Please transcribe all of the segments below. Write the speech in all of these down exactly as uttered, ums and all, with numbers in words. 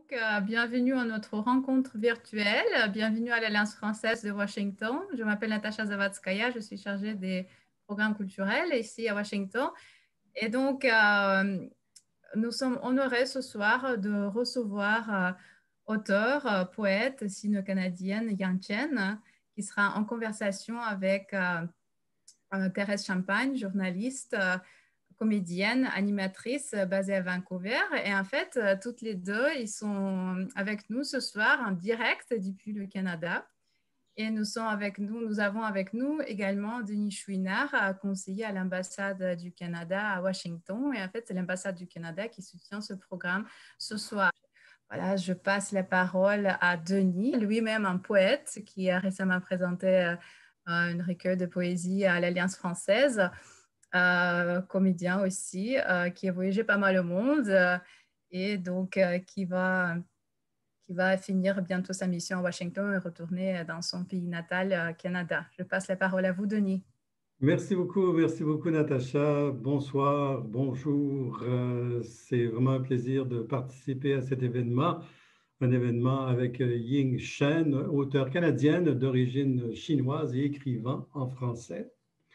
donc, euh, bienvenue à notre rencontre virtuelle. Bienvenue à l'Alliance française de Washington. Je m'appelle Natasha Zavatskaya, je suis chargée des programmes culturels ici à Washington. Et donc, euh, nous sommes honorés ce soir de recevoir euh, auteur, euh, poète sino-canadienne Yang Chen, qui sera en conversation avec euh, euh, Thérèse Champagne, journaliste, euh, comédienne, animatrice euh, basée à Vancouver. Et en fait, euh, toutes les deux, ils sont avec nous ce soir en direct depuis le Canada. Et nous sommes avec nous, nous avons avec nous également Denis Chouinard, euh, conseiller à l'ambassade du Canada à Washington. Et en fait, c'est l'ambassade du Canada qui soutient ce programme ce soir. Voilà, je passe la parole à Denis, lui-même un poète qui a récemment présenté euh, une recueil de poésie à l'Alliance française, euh, comédien aussi, euh, qui a voyagé pas mal au monde euh, et donc euh, qui va, qui va finir bientôt sa mission à Washington et retourner dans son pays natal, euh, Canada. Je passe la parole à vous, Denis. Merci beaucoup, merci beaucoup Natacha. Bonsoir, bonjour. Euh, c'est vraiment un plaisir de participer à cet événement, un événement avec euh, Ying Shen, auteure canadienne d'origine chinoise et écrivain en français.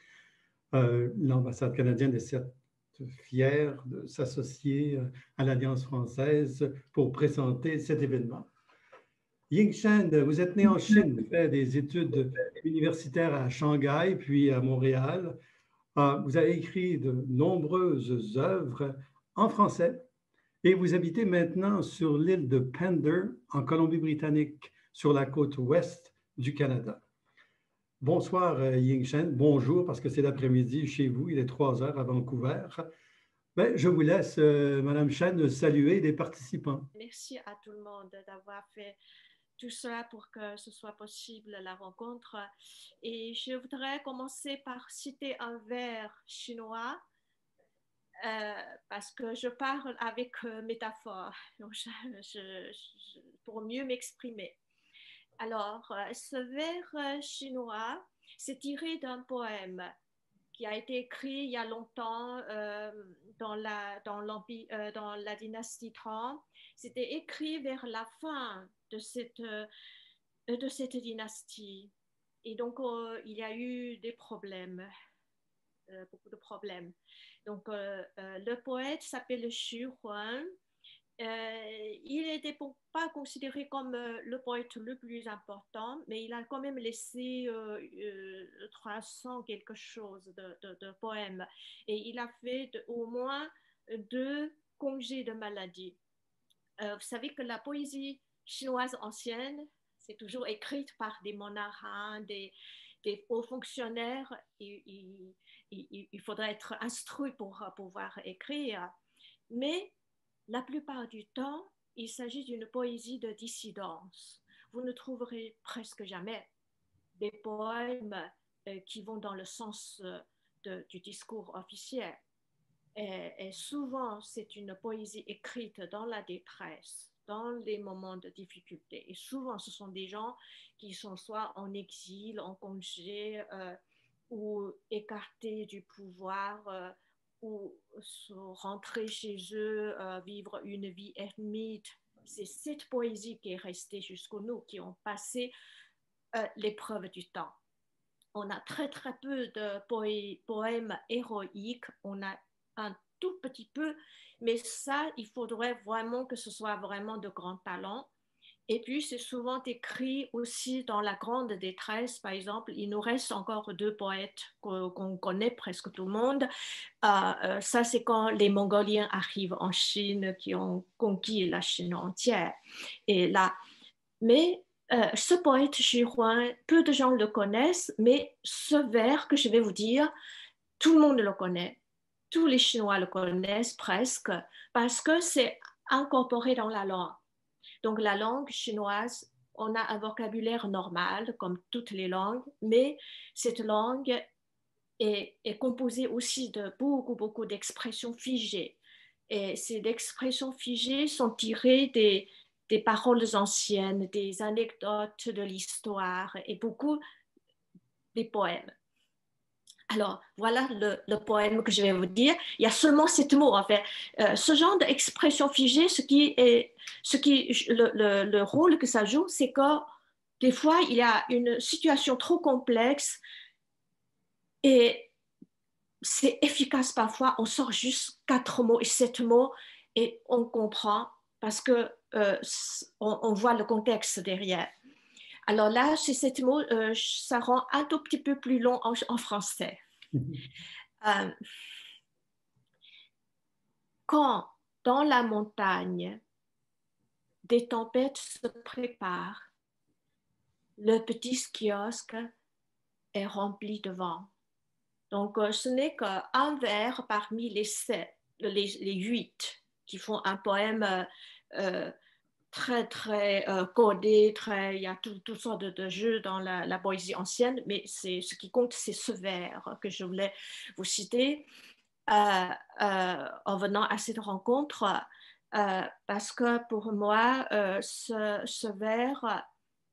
Euh, l'ambassade canadienne est certes fière de s'associer euh, à l'Alliance française pour présenter cet événement. Ying Shen, vous êtes né en Chine, fait des études universitaires à Shanghai, puis à Montréal. Ah, vous avez écrit de nombreuses œuvres en français et vous habitez maintenant sur l'île de Pender, en Colombie-Britannique, sur la côte ouest du Canada. Bonsoir, euh, Ying Shen. Bonjour, parce que c'est l'après-midi chez vous, il est trois heures à Vancouver. Ben, je vous laisse, euh, Madame Shen, saluer les participants. Merci à tout le monde d'avoir fait tout cela pour que ce soit possible, la rencontre. Et je voudrais commencer par citer un vers chinois euh, parce que je parle avec euh, métaphore donc je, je, je, pour mieux m'exprimer. Alors, euh, ce vers euh, chinois, c'est tiré d'un poème qui a été écrit il y a longtemps euh, dans, la, dans, euh, dans la dynastie Tang. C'était écrit vers la fin de cette, euh, de cette dynastie. Et donc, euh, il y a eu des problèmes, euh, beaucoup de problèmes. Donc, euh, euh, le poète s'appelle Xu Huan. Euh, il n'était pas considéré comme euh, le poète le plus important, mais il a quand même laissé euh, euh, trois cents quelque chose de, de, de poèmes. Et il a fait de, au moins deux congés de maladie. Euh, vous savez que la poésie chinoise ancienne, c'est toujours écrite par des monarques, des, des hauts fonctionnaires. Il, il, il, il faudrait être instruit pour pouvoir écrire. Mais la plupart du temps, il s'agit d'une poésie de dissidence. Vous ne trouverez presque jamais des poèmes euh, qui vont dans le sens euh, de, du discours officiel. Et, et souvent, c'est une poésie écrite dans la détresse, dans les moments de difficulté. Et souvent, ce sont des gens qui sont soit en exil, en congé, euh, ou écartés du pouvoir, euh, ou rentrer chez eux, euh, vivre une vie ermite. C'est cette poésie qui est restée jusqu'aux nous, qui ont passé euh, l'épreuve du temps. On a très très peu de poé poèmes héroïques, on a un tout petit peu, mais ça, il faudrait vraiment que ce soit vraiment de grands talents. Et puis, c'est souvent écrit aussi dans la grande détresse. Par exemple, il nous reste encore deux poètes qu'on connaît presque tout le monde. Euh, ça, c'est quand les Mongoliens arrivent en Chine, qui ont conquis la Chine entière. Et là, mais euh, ce poète Xu Huan, peu de gens le connaissent, mais ce vers que je vais vous dire, tout le monde le connaît. Tous les Chinois le connaissent presque, parce que c'est incorporé dans la langue. Donc, la langue chinoise, on a un vocabulaire normal, comme toutes les langues, mais cette langue est, est composée aussi de beaucoup, beaucoup d'expressions figées. Et ces expressions figées sont tirées des, des paroles anciennes, des anecdotes de l'histoire et beaucoup des poèmes. Alors, voilà le, le poème que je vais vous dire. Il y a seulement sept mots, en fait. Euh, ce genre d'expression figée, ce qui est, ce qui, le, le, le rôle que ça joue, c'est que des fois, il y a une situation trop complexe et c'est efficace parfois. On sort juste quatre mots et sept mots et on comprend parce que euh, on, on voit le contexte derrière. Alors là, ces sept mots, euh, ça rend un tout petit peu plus long en, en français. Euh, quand dans la montagne, des tempêtes se préparent, le petit kiosque est rempli de vent. Donc, euh, ce n'est qu'un vers parmi les sept, les, les huit qui font un poème euh, euh, très, très euh, codé, très, il y a toutes tout sortes de, de jeux dans la, la poésie ancienne, mais c'est, ce qui compte, c'est ce vers que je voulais vous citer euh, euh, en venant à cette rencontre, euh, parce que pour moi, euh, ce, ce vers,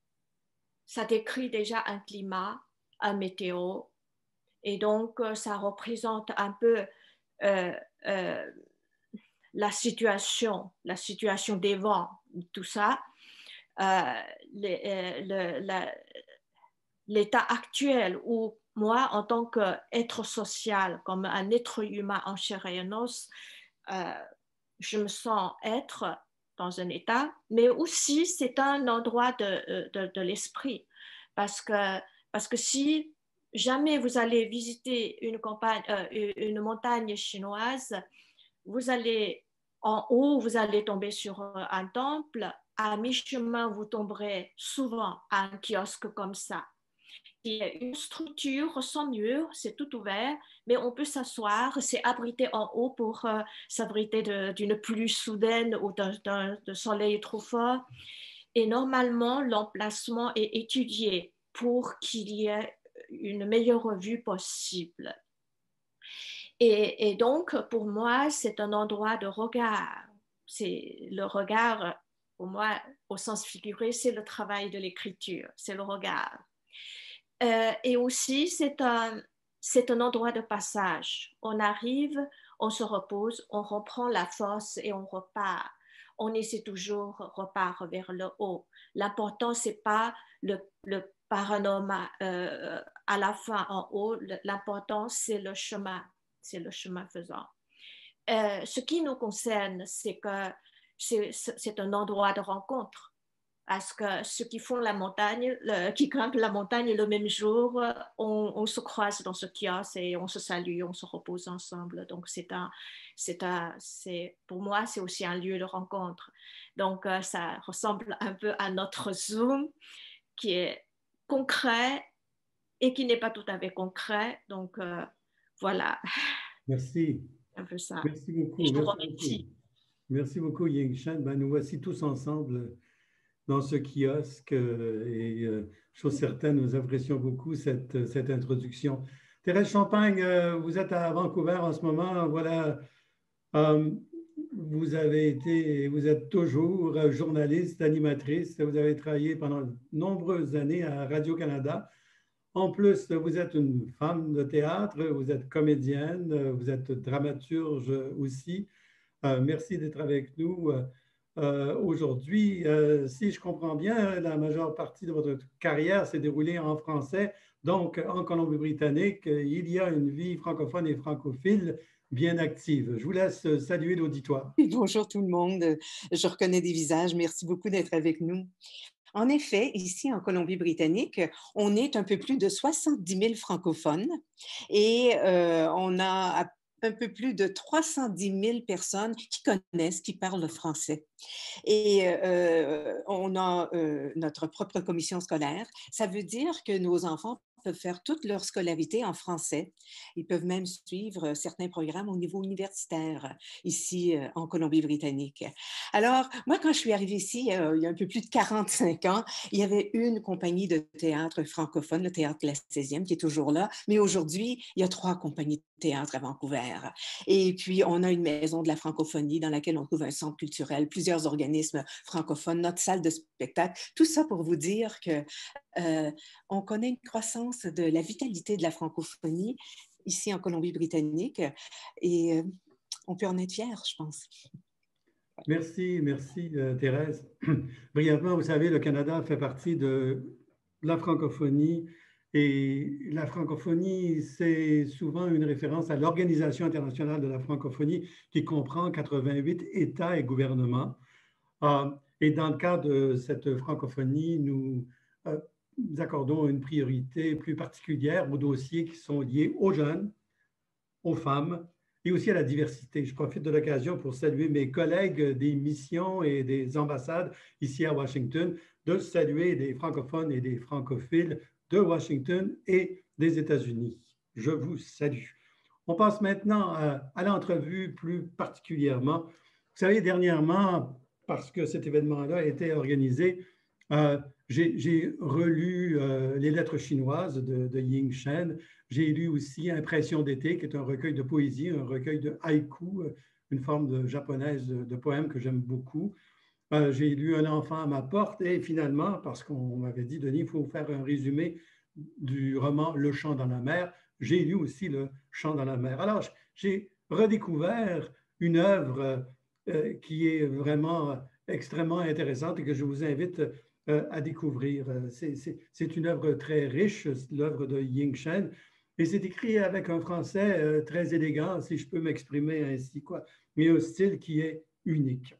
ça décrit déjà un climat, un météo, et donc euh, ça représente un peu euh, euh, la situation, la situation des vents, tout ça. Euh, les, euh, le, la, l'état actuel où moi, en tant qu'être social, comme un être humain en chair et en os, euh, je me sens être dans un état, mais aussi c'est un endroit de, de, de l'esprit. Parce que, parce que si jamais vous allez visiter une, campagne, euh, une montagne chinoise, vous allez en haut, vous allez tomber sur un temple. À mi-chemin, vous tomberez souvent à un kiosque comme ça. Il y a une structure sans mur, c'est tout ouvert, mais on peut s'asseoir, c'est abrité en haut pour euh, s'abriter d'une pluie soudaine ou d'un soleil trop fort. Et normalement, l'emplacement est étudié pour qu'il y ait une meilleure vue possible. Et, et donc, pour moi, c'est un endroit de regard. C'est le regard, pour moi, au sens figuré, c'est le travail de l'écriture, c'est le regard. Euh, et aussi, c'est un, c'est un endroit de passage. On arrive, on se repose, on reprend la force et on repart. On essaie toujours repart vers le haut. L'important, c'est pas le, le panorama euh, à la fin en haut. L'important, c'est le chemin. C'est le chemin faisant. Euh, ce qui nous concerne, c'est que c'est un endroit de rencontre. Parce que ceux qui font la montagne, le, qui grimpent la montagne le même jour, on, on se croise dans ce kiosque et on se salue, on se repose ensemble. Donc, c'est un, c'est un, c'est, pour moi, c'est aussi un lieu de rencontre. Donc, euh, ça ressemble un peu à notre Zoom, qui est concret et qui n'est pas tout à fait concret. Donc, euh, voilà. Merci. Un peu ça. Merci beaucoup. Et je vous Merci remercie. beaucoup. Merci beaucoup, Ying Shan. Ben, nous voici tous ensemble dans ce kiosque et euh, chose certaine, nous apprécions beaucoup cette, cette introduction. Thérèse Champagne, euh, vous êtes à Vancouver en ce moment. Voilà, euh, vous avez été, vous êtes toujours journaliste, animatrice. Vous avez travaillé pendant de nombreuses années à Radio-Canada. En plus, vous êtes une femme de théâtre, vous êtes comédienne, vous êtes dramaturge aussi. Euh, merci d'être avec nous euh, aujourd'hui. Euh, si je comprends bien, la majeure partie de votre carrière s'est déroulée en français. Donc, en Colombie-Britannique, il y a une vie francophone et francophile bien active. Je vous laisse saluer l'auditoire. Bonjour tout le monde. Je reconnais des visages. Merci beaucoup d'être avec nous. En effet, ici en Colombie-Britannique, on est un peu plus de soixante-dix mille francophones et euh, on a un peu plus de trois cent dix mille personnes qui connaissent, qui parlent le français. Et euh, on a euh, notre propre commission scolaire. Ça veut dire que nos enfants peuvent faire toute leur scolarité en français. Ils peuvent même suivre certains programmes au niveau universitaire ici euh, en Colombie-Britannique. Alors, moi, quand je suis arrivée ici, euh, il y a un peu plus de quarante-cinq ans, il y avait une compagnie de théâtre francophone, le Théâtre La seizième, qui est toujours là, mais aujourd'hui, il y a trois compagnies de théâtre à Vancouver. Et puis, on a une maison de la francophonie dans laquelle on trouve un centre culturel, plusieurs organismes francophones, notre salle de spectacle, tout ça pour vous dire que euh, on connaît une croissance de la vitalité de la francophonie ici en Colombie-Britannique. Et on peut en être fiers, je pense. Merci, merci euh, Thérèse. Brièvement, vous savez, le Canada fait partie de la francophonie et la francophonie, c'est souvent une référence à l'Organisation internationale de la francophonie qui comprend quatre-vingt-huit États et gouvernements. Euh, et dans le cadre de cette francophonie, nous, euh, nous accordons une priorité plus particulière aux dossiers qui sont liés aux jeunes, aux femmes, et aussi à la diversité. Je profite de l'occasion pour saluer mes collègues des missions et des ambassades ici à Washington, de saluer des francophones et des francophiles de Washington et des États-Unis. Je vous salue. On passe maintenant à, à l'entrevue plus particulièrement. Vous savez, dernièrement, parce que cet événement-là a été organisé, euh, j'ai relu euh, les lettres chinoises de, de Ying Shen. J'ai lu aussi Impression d'été, qui est un recueil de poésie, un recueil de haïku, une forme de, japonaise de, de poème que j'aime beaucoup. Euh, j'ai lu Un enfant à ma porte et finalement, parce qu'on m'avait dit, Denis, il faut faire un résumé du roman Le chant dans la mer, j'ai lu aussi Le chant dans la mer. Alors, j'ai redécouvert une œuvre euh, qui est vraiment extrêmement intéressante et que je vous invite euh, à découvrir. C'est une œuvre très riche, l'œuvre de Ying Shen. Et c'est écrit avec un français euh, très élégant, si je peux m'exprimer ainsi, quoi, mais un style qui est unique.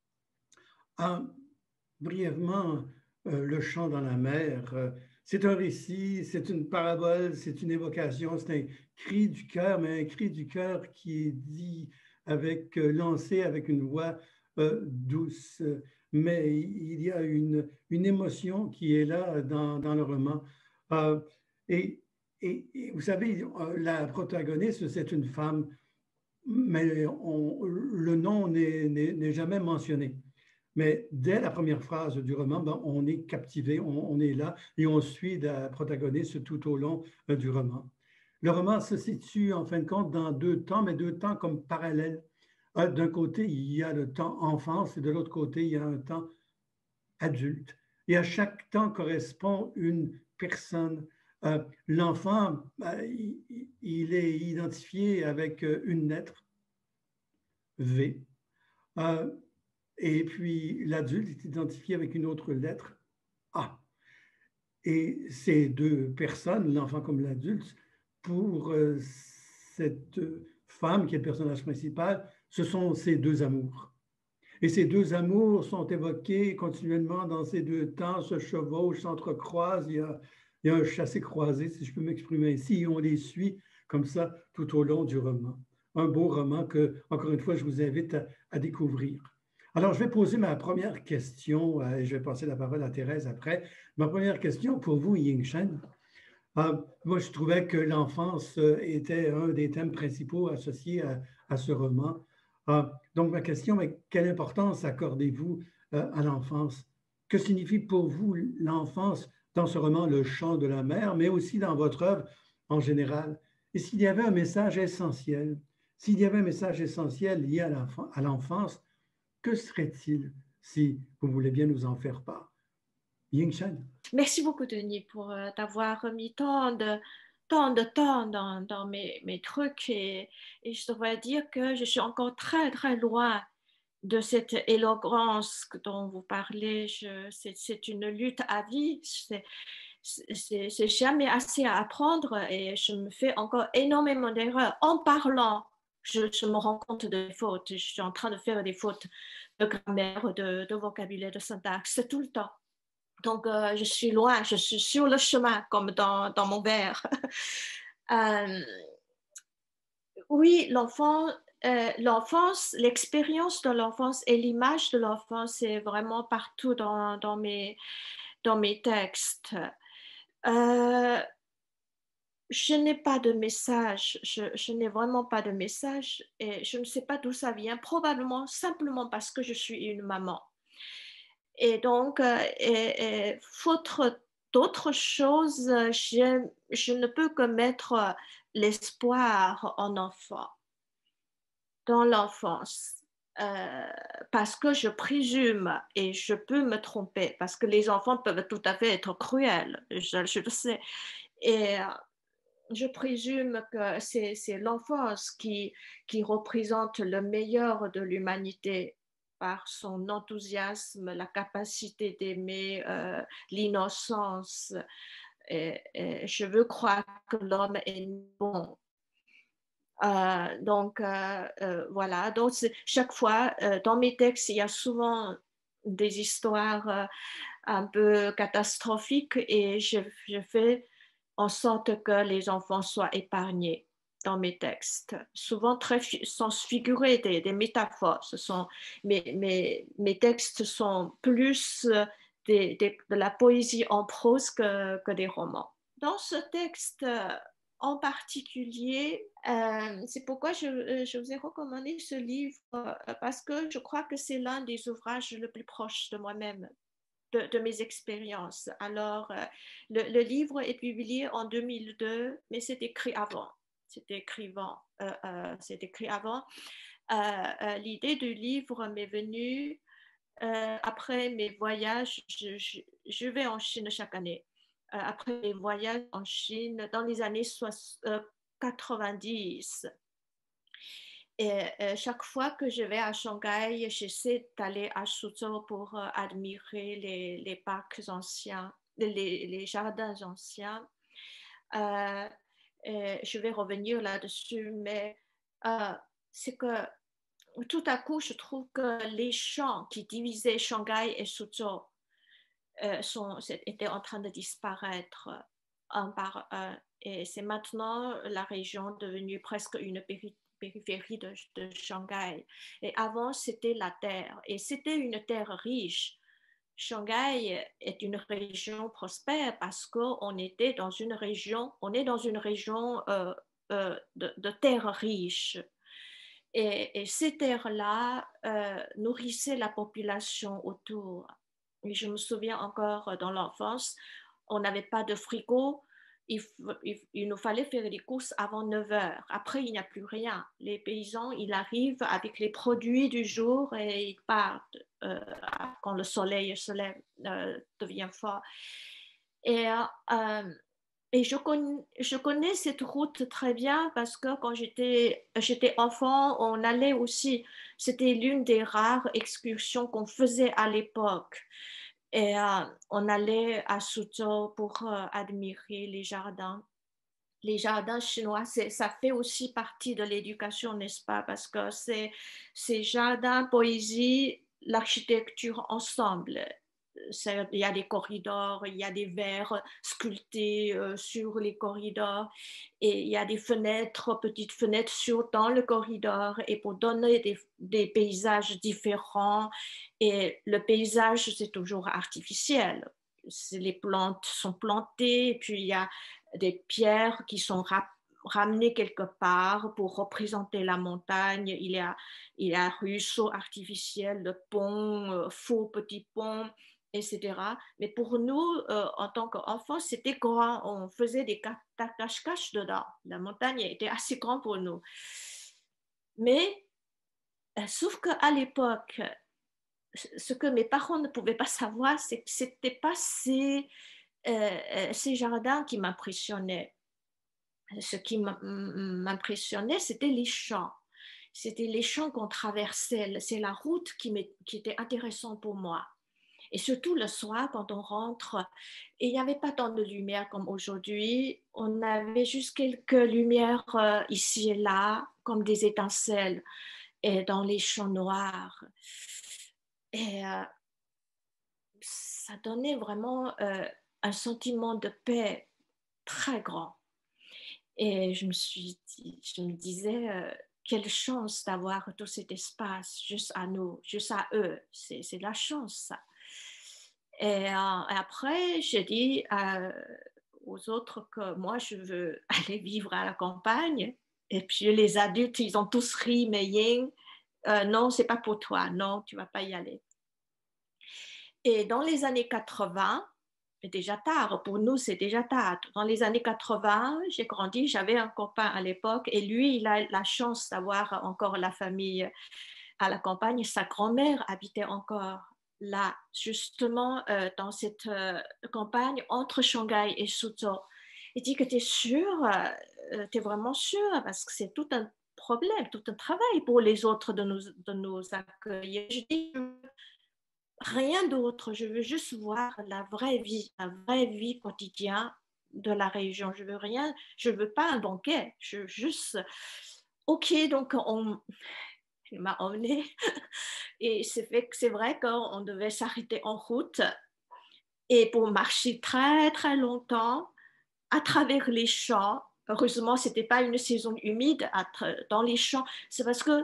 Ah, brièvement, euh, Le chant dans la mer, euh, c'est un récit, c'est une parabole, c'est une évocation, c'est un cri du cœur, mais un cri du cœur qui est dit avec, euh, lancé avec une voix euh, douce. Mais il y a une, une émotion qui est là dans, dans le roman. Euh, et Et, et vous savez, la protagoniste, c'est une femme, mais on, le nom n'est jamais mentionné. Mais dès la première phrase du roman, ben, on est captivé, on, on, est là et on suit la protagoniste tout au long euh, du roman. Le roman se situe en fin de compte dans deux temps, mais deux temps comme parallèles. Euh, D'un côté, il y a le temps enfance et de l'autre côté, il y a un temps adulte. Et à chaque temps correspond une personne. Euh, L'enfant, euh, il, il est identifié avec une lettre, V. Euh, et puis l'adulte est identifié avec une autre lettre, A. Et ces deux personnes, l'enfant comme l'adulte, pour euh, cette femme qui est le personnage principal, ce sont ces deux amours. Et ces deux amours sont évoqués continuellement dans ces deux temps, se chevauchent, s'entrecroisent, il y a, il y a un chassé-croisé, si je peux m'exprimer ainsi, et on les suit comme ça tout au long du roman. Un beau roman que, encore une fois, je vous invite à, à découvrir. Alors, je vais poser ma première question, euh, et je vais passer la parole à Thérèse après. Ma première question pour vous, Ying Shen. Euh, moi, je trouvais que l'enfance était un des thèmes principaux associés à, à ce roman. Euh, donc, ma question est, quelle importance accordez-vous euh, à l'enfance? Que signifie pour vous l'enfance dans ce roman, Le chant de la mer, mais aussi dans votre œuvre en général? Et s'il y avait un message essentiel, s'il y avait un message essentiel lié à l'enfance, que serait-il si vous voulez bien nous en faire part? Ying Shen. Merci beaucoup, Denis, pour euh, t'avoir mis tant de, tant de temps dans, dans mes, mes trucs. Et, et je devrais dire que je suis encore très, très loin de cette éloquence dont vous parlez. C'est une lutte à vie. C'est jamais assez à apprendre et je me fais encore énormément d'erreurs. En parlant, je, je me rends compte des fautes. Je suis en train de faire des fautes de grammaire, de, de vocabulaire, de syntaxe, tout le temps. Donc, euh, je suis loin, je suis sur le chemin, comme dans, dans mon vers. euh, oui, l'enfant, euh, l'enfance, l'expérience de l'enfance et l'image de l'enfance, c'est vraiment partout dans, dans, mes, dans mes textes. Euh, je n'ai pas de message, je, je n'ai vraiment pas de message et je ne sais pas d'où ça vient, probablement simplement parce que je suis une maman. Et donc, euh, et, et, faute d'autres choses, je, je ne peux que mettre l'espoir en enfant, dans l'enfance, euh, parce que je présume, et je peux me tromper, parce que les enfants peuvent tout à fait être cruels, je, je le sais. Et, je présume que c'est l'enfance qui, qui représente le meilleur de l'humanité par son enthousiasme, la capacité d'aimer, euh, l'innocence. Et, et je veux croire que l'homme est bon. Euh, donc, euh, euh, voilà. Donc, chaque fois, euh, dans mes textes, il y a souvent des histoires euh, un peu catastrophiques et je, je fais en sorte que les enfants soient épargnés dans mes textes. Souvent très sens figuré, des, des métaphores. Ce sont, mes, mes, mes textes sont plus des, des, de la poésie en prose que, que des romans. Dans ce texte en particulier, euh, c'est pourquoi je, je vous ai recommandé ce livre, euh, parce que je crois que c'est l'un des ouvrages le plus proche de moi-même. De, de mes expériences. Alors, euh, le, le livre est publié en deux mille deux, mais c'est écrit avant. C'est écrit avant. Euh, euh, c'est écrit avant. Euh, euh, L'idée du livre m'est venue euh, après mes voyages. Je, je, je, vais en Chine chaque année. Euh, après mes voyages en Chine, dans les années quatre-vingt-dix. Et euh, chaque fois que je vais à Shanghai, j'essaie d'aller à Suzhou pour euh, admirer les, les parcs anciens, les, les jardins anciens. Euh, je vais revenir là-dessus, mais euh, c'est que tout à coup, je trouve que les champs qui divisaient Shanghai et Suzhou euh, sont, étaient en train de disparaître un par un. Et c'est maintenant la région devenue presque une périphérie périphérie de, de Shanghai. Et avant, c'était la terre. Et c'était une terre riche. Shanghai est une région prospère parce qu'on était dans une région, on est dans une région euh, euh, de, de terre riche. Et, et ces terres-là euh, nourrissaient la population autour. Et je me souviens encore dans l'enfance, on n'avait pas de frigo. Il, il, il nous fallait faire les courses avant neuf heures. Après, il n'y a plus rien. Les paysans, ils arrivent avec les produits du jour et ils partent euh, quand le soleil se lève, euh, devient fort. Et, euh, et je, connais, je connais cette route très bien parce que quand j'étais enfant, on allait aussi, c'était l'une des rares excursions qu'on faisait à l'époque. Et euh, on allait à Suzhou pour euh, admirer les jardins. Les jardins chinois, ça fait aussi partie de l'éducation, n'est-ce pas? Parce que c'est ces jardins, poésie, l'architecture ensemble. Il y a des corridors, il y a des verres sculptés euh, sur les corridors et il y a des fenêtres, petites fenêtres sur, dans le corridor et pour donner des, des paysages différents. Et le paysage, c'est toujours artificiel. Les plantes sont plantées et puis il y a des pierres qui sont rap ramenées quelque part pour représenter la montagne. Il y a, il y a un ruisseau artificiel, le pont, euh, faux petit pont, et cetera. Mais pour nous, euh, en tant qu'enfants, c'était grand. On faisait des cache-cache dedans. La montagne était assez grande pour nous. Mais, euh, sauf qu'à l'époque, ce que mes parents ne pouvaient pas savoir, c'est que ce n'était pas ces, euh, ces jardins qui m'impressionnaient. Ce qui m'impressionnait, c'était les champs. C'était les champs qu'on traversait. C'est la route qui, qui était intéressante pour moi. Et surtout le soir, quand on rentre, et il n'y avait pas tant de lumière comme aujourd'hui. On avait juste quelques lumières euh, ici et là, comme des étincelles, et dans les champs noirs. Et euh, ça donnait vraiment euh, un sentiment de paix très grand. Et je me suis dit, je me disais, euh, quelle chance d'avoir tout cet espace juste à nous, juste à eux. C'est de la chance, ça. Et euh, après, j'ai dit euh, aux autres que moi, je veux aller vivre à la campagne. Et puis les adultes, ils ont tous ri, mais Ying, euh, non, c'est pas pour toi, non, tu vas pas y aller. Et dans les années quatre-vingts, c'est déjà tard, pour nous c'est déjà tard. Dans les années quatre-vingts, j'ai grandi, j'avais un copain à l'époque et lui, il a la chance d'avoir encore la famille à la campagne. Sa grand-mère habitait encore là, justement euh, dans cette euh, campagne entre Shanghai et Suzhou. Il dit que tu es sûr, euh, tu es vraiment sûr, parce que c'est tout un problème, tout un travail pour les autres de nous, de nous accueillir. Je dis, rien d'autre, je veux juste voir la vraie vie, la vraie vie quotidienne de la région. Je veux rien, je veux pas un banquet, je veux juste, ok, donc on, il m'a emmené et c'est fait que c'est vrai qu'on devait s'arrêter en route et pour marcher très très longtemps à travers les champs. Heureusement, c'était pas une saison humide dans les champs, c'est parce que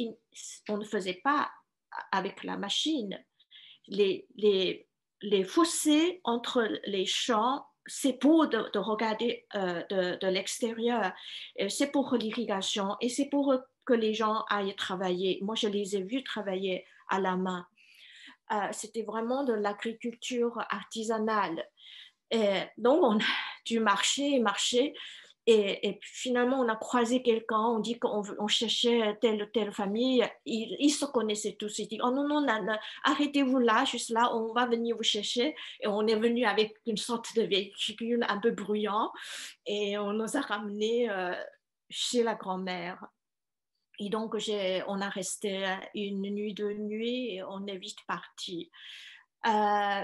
on ne faisait pas avec la machine. Les, les, les fossés entre les champs, c'est pour de, de regarder euh, de, de l'extérieur, c'est pour l'irrigation et c'est pour que les gens aillent travailler. Moi, je les ai vus travailler à la main. Euh, c'était vraiment de l'agriculture artisanale. Et donc, on a dû marcher et marcher. Et, et finalement, on a croisé quelqu'un, on dit qu'on on cherchait telle ou telle famille. Ils, ils se connaissaient tous. Ils disent, oh non, non, non, non arrêtez-vous là, juste là, on va venir vous chercher. Et on est venu avec une sorte de véhicule un peu bruyant. Et on nous a ramenés euh, chez la grand-mère. Et donc, on a resté une nuit, deux nuits, et on est vite parti. Euh,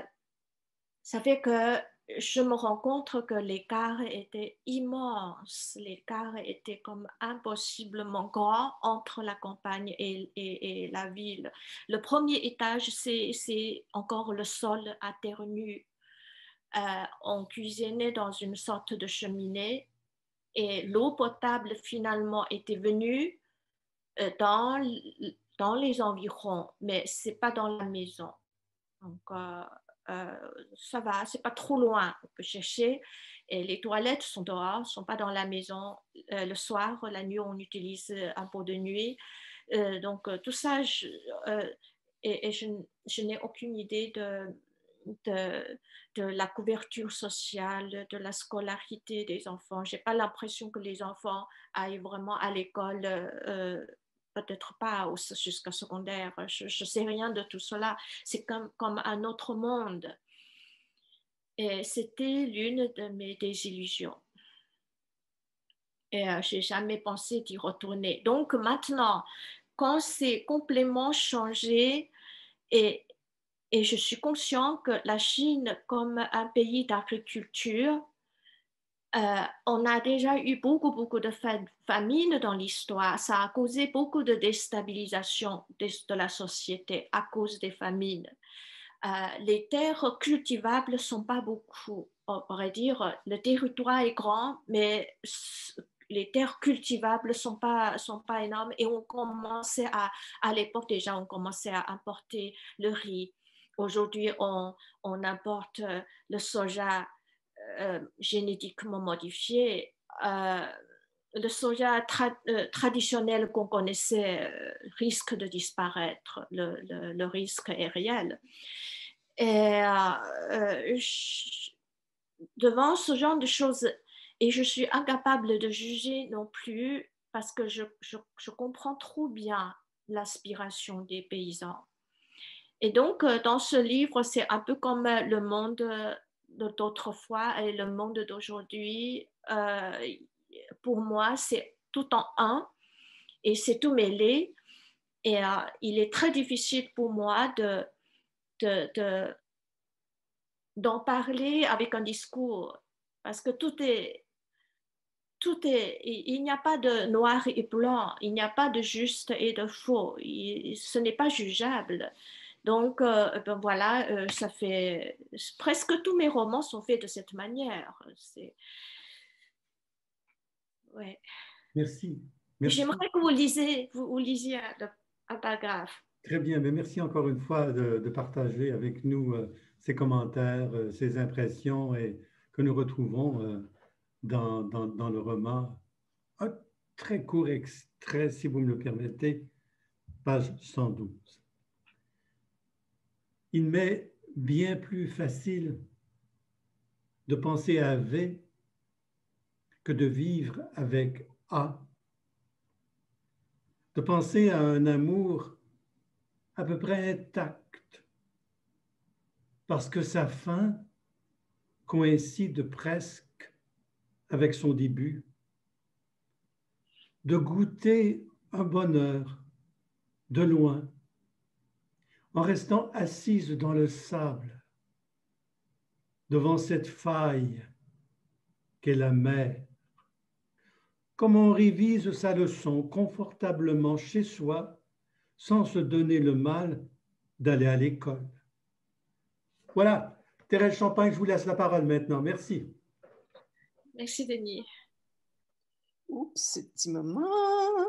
ça fait que je me rends compte que l'écart était immense. L'écart était comme impossiblement grand entre la campagne et, et, et la ville. Le premier étage, c'est encore le sol à terre nue. Euh, on cuisinait dans une sorte de cheminée et l'eau potable finalement était venue dans, dans les environs, mais ce n'est pas dans la maison. Donc, euh, euh, ça va, c'est pas trop loin, on peut chercher. Et les toilettes sont dehors, sont pas dans la maison. Euh, le soir, la nuit, on utilise un pot de nuit. Euh, donc, euh, tout ça, je, euh, et, et je, je n'ai aucune idée de, de, de la couverture sociale, de la scolarité des enfants. J'ai pas l'impression que les enfants aillent vraiment à l'école. Euh, peut-être pas jusqu'à secondaire, je ne sais rien de tout cela, c'est comme, comme un autre monde. Et c'était l'une de mes désillusions. Et euh, je n'ai jamais pensé d'y retourner. Donc maintenant, quand c'est complètement changé et, et je suis consciente que la Chine, comme un pays d'agriculture, Euh, on a déjà eu beaucoup, beaucoup de famines dans l'histoire. Ça a causé beaucoup de déstabilisation de, de la société à cause des famines. Euh, les terres cultivables ne sont pas beaucoup. On pourrait dire le territoire est grand, mais les terres cultivables ne sont pas, sont pas énormes. Et on commençait à, à l'époque déjà, on commençait à importer le riz. Aujourd'hui, on, on importe le soja Euh, génétiquement modifié, euh, le soja tra euh, traditionnel qu'on connaissait euh, risque de disparaître. Le, le, le risque est réel. Et euh, je, devant ce genre de choses, et je suis incapable de juger non plus parce que je, je, je comprends trop bien l'aspiration des paysans. Et donc, dans ce livre, c'est un peu comme le monde d'autrefois et le monde d'aujourd'hui. Euh, pour moi, c'est tout en un et c'est tout mêlé. Et euh, il est très difficile pour moi de, de, de, d'en parler avec un discours parce que tout est, tout est, il n'y a pas de noir et blanc, il n'y a pas de juste et de faux, il, ce n'est pas jugeable. Donc, euh, ben voilà, euh, ça fait presque tous mes romans sont faits de cette manière. Ouais. Merci. Merci. J'aimerais que vous lisiez, vous, vous lisiez un, un paragraphe. Très bien, mais merci encore une fois de, de partager avec nous euh, ces commentaires, euh, ces impressions et que nous retrouvons euh, dans, dans, dans le roman. Un très court extrait, si vous me le permettez, page cent douze. Il m'est bien plus facile de penser à V que de vivre avec A, de penser à un amour à peu près intact, parce que sa fin coïncide presque avec son début, de goûter un bonheur de loin, en restant assise dans le sable, devant cette faille qu'est la mer. Comme on révise sa leçon confortablement chez soi, sans se donner le mal d'aller à l'école. Voilà, Thérèse Champagne, je vous laisse la parole maintenant. Merci. Merci, Denis. Oups, petit moment.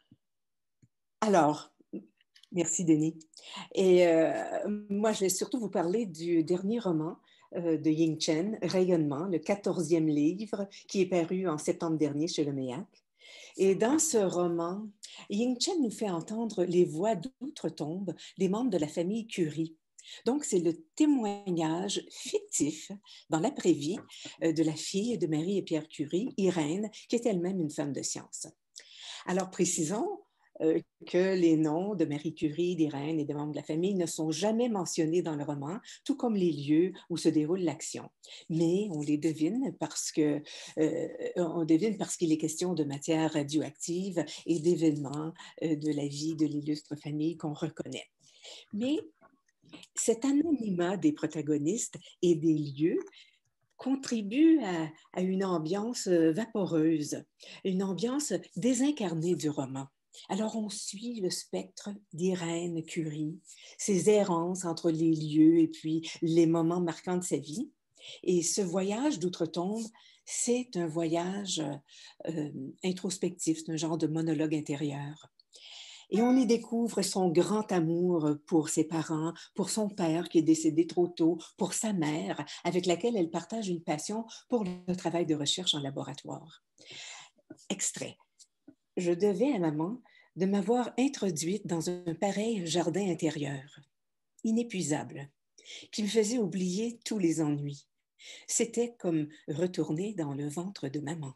Alors, merci, Denis. Et euh, moi, je vais surtout vous parler du dernier roman euh, de Ying Chen, Rayonnement, le quatorzième livre, qui est paru en septembre dernier chez Le Méac. Et dans ce roman, Ying Chen nous fait entendre les voix d'outre-tombe des membres de la famille Curie. Donc, c'est le témoignage fictif dans l'après-vie de la fille de Marie et Pierre Curie, Irène, qui est elle-même une femme de science. Alors, précisons euh, que les noms de Marie Curie, d'Irène et des membres de la famille ne sont jamais mentionnés dans le roman, tout comme les lieux où se déroule l'action. Mais on les devine parce que euh, on devine parce qu'il est question de matière radioactive et d'événements euh, de la vie de l'illustre famille qu'on reconnaît. Mais cet anonymat des protagonistes et des lieux contribue à, à une ambiance vaporeuse, une ambiance désincarnée du roman. Alors, on suit le spectre d'Irène Curie, ses errances entre les lieux et puis les moments marquants de sa vie. Et ce voyage d'outre-tombe, c'est un voyage euh, introspectif, c'est un genre de monologue intérieur. Et on y découvre son grand amour pour ses parents, pour son père qui est décédé trop tôt, pour sa mère, avec laquelle elle partage une passion pour le travail de recherche en laboratoire. Extrait. Je devais à maman de m'avoir introduite dans un pareil jardin intérieur, inépuisable, qui me faisait oublier tous les ennuis. C'était comme retourner dans le ventre de maman.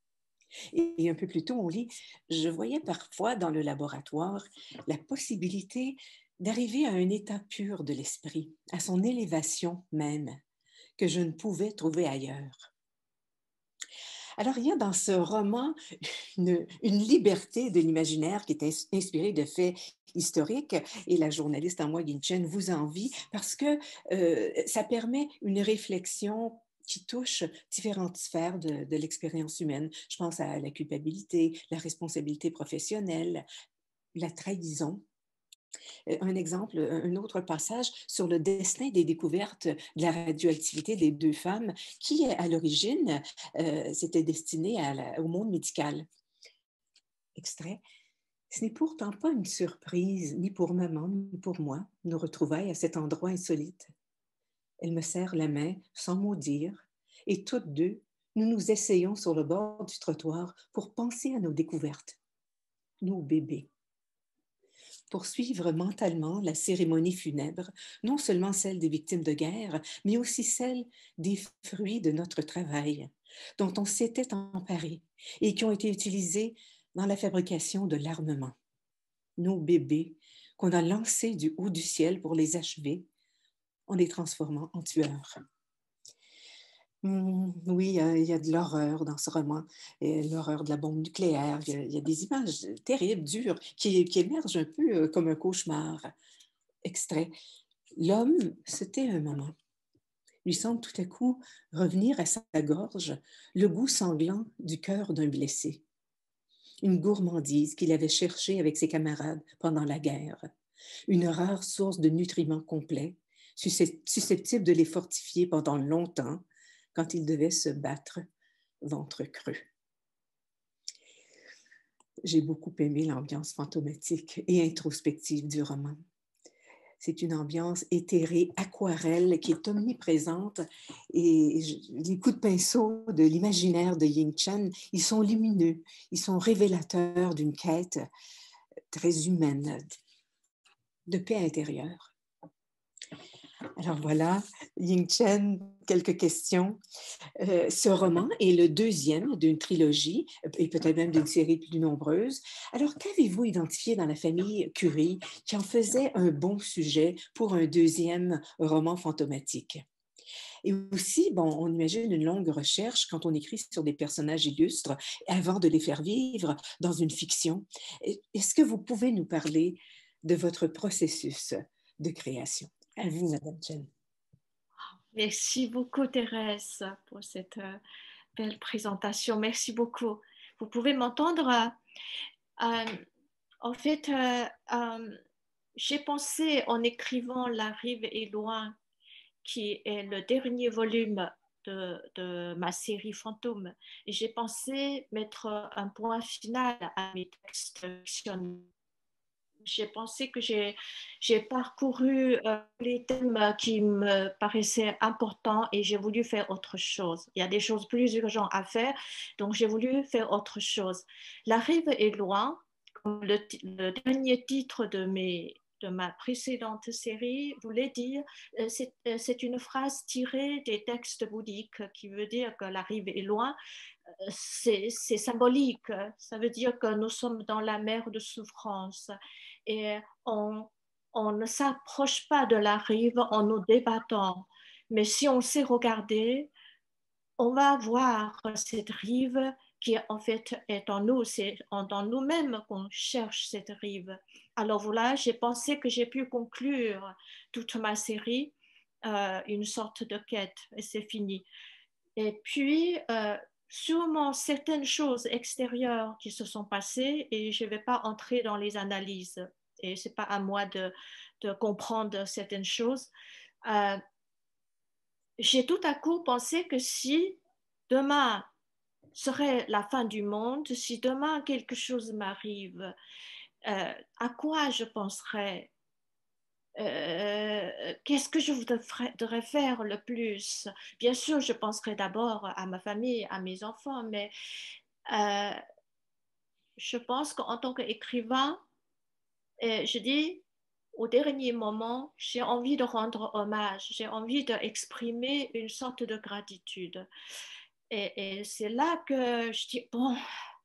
Et un peu plus tôt, on lit « Je voyais parfois dans le laboratoire la possibilité d'arriver à un état pur de l'esprit, à son élévation même, que je ne pouvais trouver ailleurs. » Alors, il y a dans ce roman une, une liberté de l'imaginaire qui est inspirée de faits historiques, et la journaliste en moi, Ying Chen, vous envie parce que euh, ça permet une réflexion qui touche différentes sphères de, de l'expérience humaine. Je pense à la culpabilité, la responsabilité professionnelle, la trahison. Un exemple, un autre passage sur le destin des découvertes de la radioactivité des deux femmes qui, à l'origine, euh, s'étaient destinées à la, au monde médical. Extrait. Ce n'est pourtant pas une surprise, ni pour maman, ni pour moi, nos retrouvailles à cet endroit insolite. Elle me serre la main sans mot dire, et toutes deux, nous nous essayons sur le bord du trottoir pour penser à nos découvertes, nos bébés. Pour suivre mentalement la cérémonie funèbre, non seulement celle des victimes de guerre, mais aussi celle des fruits de notre travail, dont on s'était emparé et qui ont été utilisés dans la fabrication de l'armement. Nos bébés qu'on a lancés du haut du ciel pour les achever en les transformant en tueurs. Mmh, oui, il y a de l'horreur dans ce roman, l'horreur de la bombe nucléaire. Il y a, il y a des images terribles, dures, qui, qui émergent un peu comme un cauchemar. Extrait. L'homme, c'était un moment. Lui semble tout à coup revenir à sa gorge le goût sanglant du cœur d'un blessé. Une gourmandise qu'il avait cherchée avec ses camarades pendant la guerre. Une rare source de nutriments complets, susceptible de les fortifier pendant longtemps, quand il devait se battre ventre creux. J'ai beaucoup aimé l'ambiance fantomatique et introspective du roman. C'est une ambiance éthérée, aquarelle, qui est omniprésente, et les coups de pinceau de l'imaginaire de Ying Chen, ils sont lumineux, ils sont révélateurs d'une quête très humaine, de paix intérieure. Alors voilà, Ying Chen, quelques questions. Euh, ce roman est le deuxième d'une trilogie, et peut-être même d'une série plus nombreuse. Alors, qu'avez-vous identifié dans la famille Curie qui en faisait un bon sujet pour un deuxième roman fantomatique? Et aussi, bon, on imagine une longue recherche quand on écrit sur des personnages illustres avant de les faire vivre dans une fiction. Est-ce que vous pouvez nous parler de votre processus de création? À vous, Madame Chen. Merci beaucoup, Thérèse, pour cette euh, belle présentation. Merci beaucoup. Vous pouvez m'entendre? Euh, en fait, euh, euh, j'ai pensé en écrivant La rive est loin, qui est le dernier volume de, de ma série Fantôme, et j'ai pensé mettre un point final à mes textes fictionnels. J'ai pensé que j'ai, j'ai parcouru euh, les thèmes qui me paraissaient importants et j'ai voulu faire autre chose. Il y a des choses plus urgentes à faire, donc j'ai voulu faire autre chose. La rive est loin, comme le, le dernier titre de, mes, de ma précédente série voulait dire, euh, c'est, euh, c'est une phrase tirée des textes bouddhiques qui veut dire que la rive est loin. C'est, c'est symbolique, ça veut dire que nous sommes dans la mer de souffrance et on, on ne s'approche pas de la rive en nous débattant, mais si on sait regarder, on va voir cette rive qui en fait est en nous, c'est en nous-mêmes qu'on cherche cette rive. Alors voilà, j'ai pensé que j'ai pu conclure toute ma série, euh, une sorte de quête, et c'est fini. Et puis, euh, sûrement certaines choses extérieures qui se sont passées et je ne vais pas entrer dans les analyses et ce n'est pas à moi de, de comprendre certaines choses. Euh, j'ai tout à coup pensé que si demain serait la fin du monde, si demain quelque chose m'arrive, euh, à quoi je penserais? Euh, qu'est-ce que je voudrais faire le plus? Bien sûr, je penserai d'abord à ma famille, à mes enfants, mais euh, je pense qu'en tant qu'écrivain, euh, je dis au dernier moment, j'ai envie de rendre hommage, j'ai envie d'exprimer une sorte de gratitude. Et, et c'est là que je dis, bon,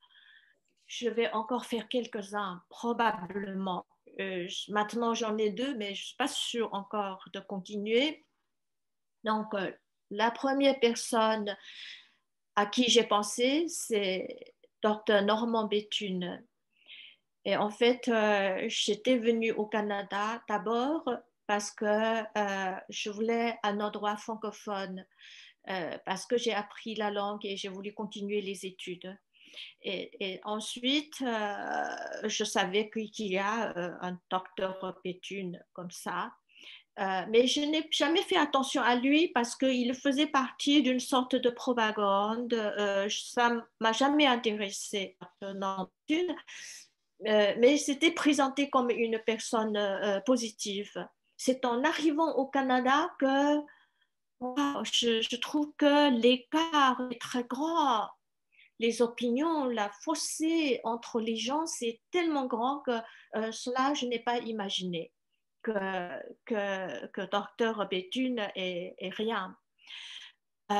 je vais encore faire quelques-uns, probablement. Euh, maintenant, j'en ai deux, mais je ne suis pas sûre encore de continuer. Donc, euh, la première personne à qui j'ai pensé, c'est docteur Normand Béthune. Et en fait, euh, j'étais venue au Canada d'abord parce que euh, je voulais un endroit francophone, euh, parce que j'ai appris la langue et j'ai voulu continuer les études. Et, et ensuite, euh, je savais qu'il y a euh, un docteur Béthune comme ça. Euh, mais je n'ai jamais fait attention à lui parce qu'il faisait partie d'une sorte de propagande. Euh, ça ne m'a jamais intéressée. Non, euh, mais c'était présenté comme une personne euh, positive. C'est en arrivant au Canada que wow, je, je trouve que l'écart est très grand. Les opinions, la fossé entre les gens, c'est tellement grand que euh, cela, je n'ai pas imaginé que, que, que docteur Béthune est, est rien. Euh,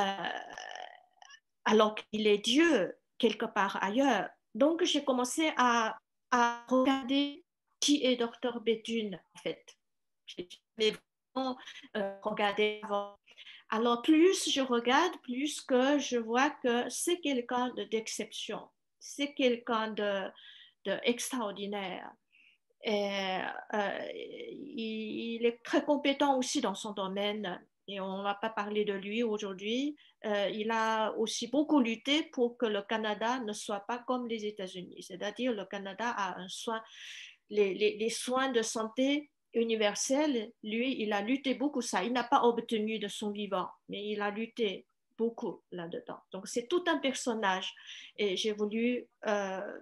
alors qu'il est Dieu quelque part ailleurs. Donc, j'ai commencé à, à regarder qui est docteur Béthune, en fait. J'ai vraiment euh, regardé avant. Alors, plus je regarde, plus que je vois que c'est quelqu'un d'exception, c'est quelqu'un de, de extraordinaire. Et, euh, il, il est très compétent aussi dans son domaine et on ne va pas parler de lui aujourd'hui. Euh, il a aussi beaucoup lutté pour que le Canada ne soit pas comme les États-Unis, c'est-à-dire le Canada a un soin, les, les, les soins de santé universels, lui, il a lutté beaucoup ça. Il n'a pas obtenu de son vivant, mais il a lutté beaucoup là-dedans. Donc c'est tout un personnage et j'ai voulu euh,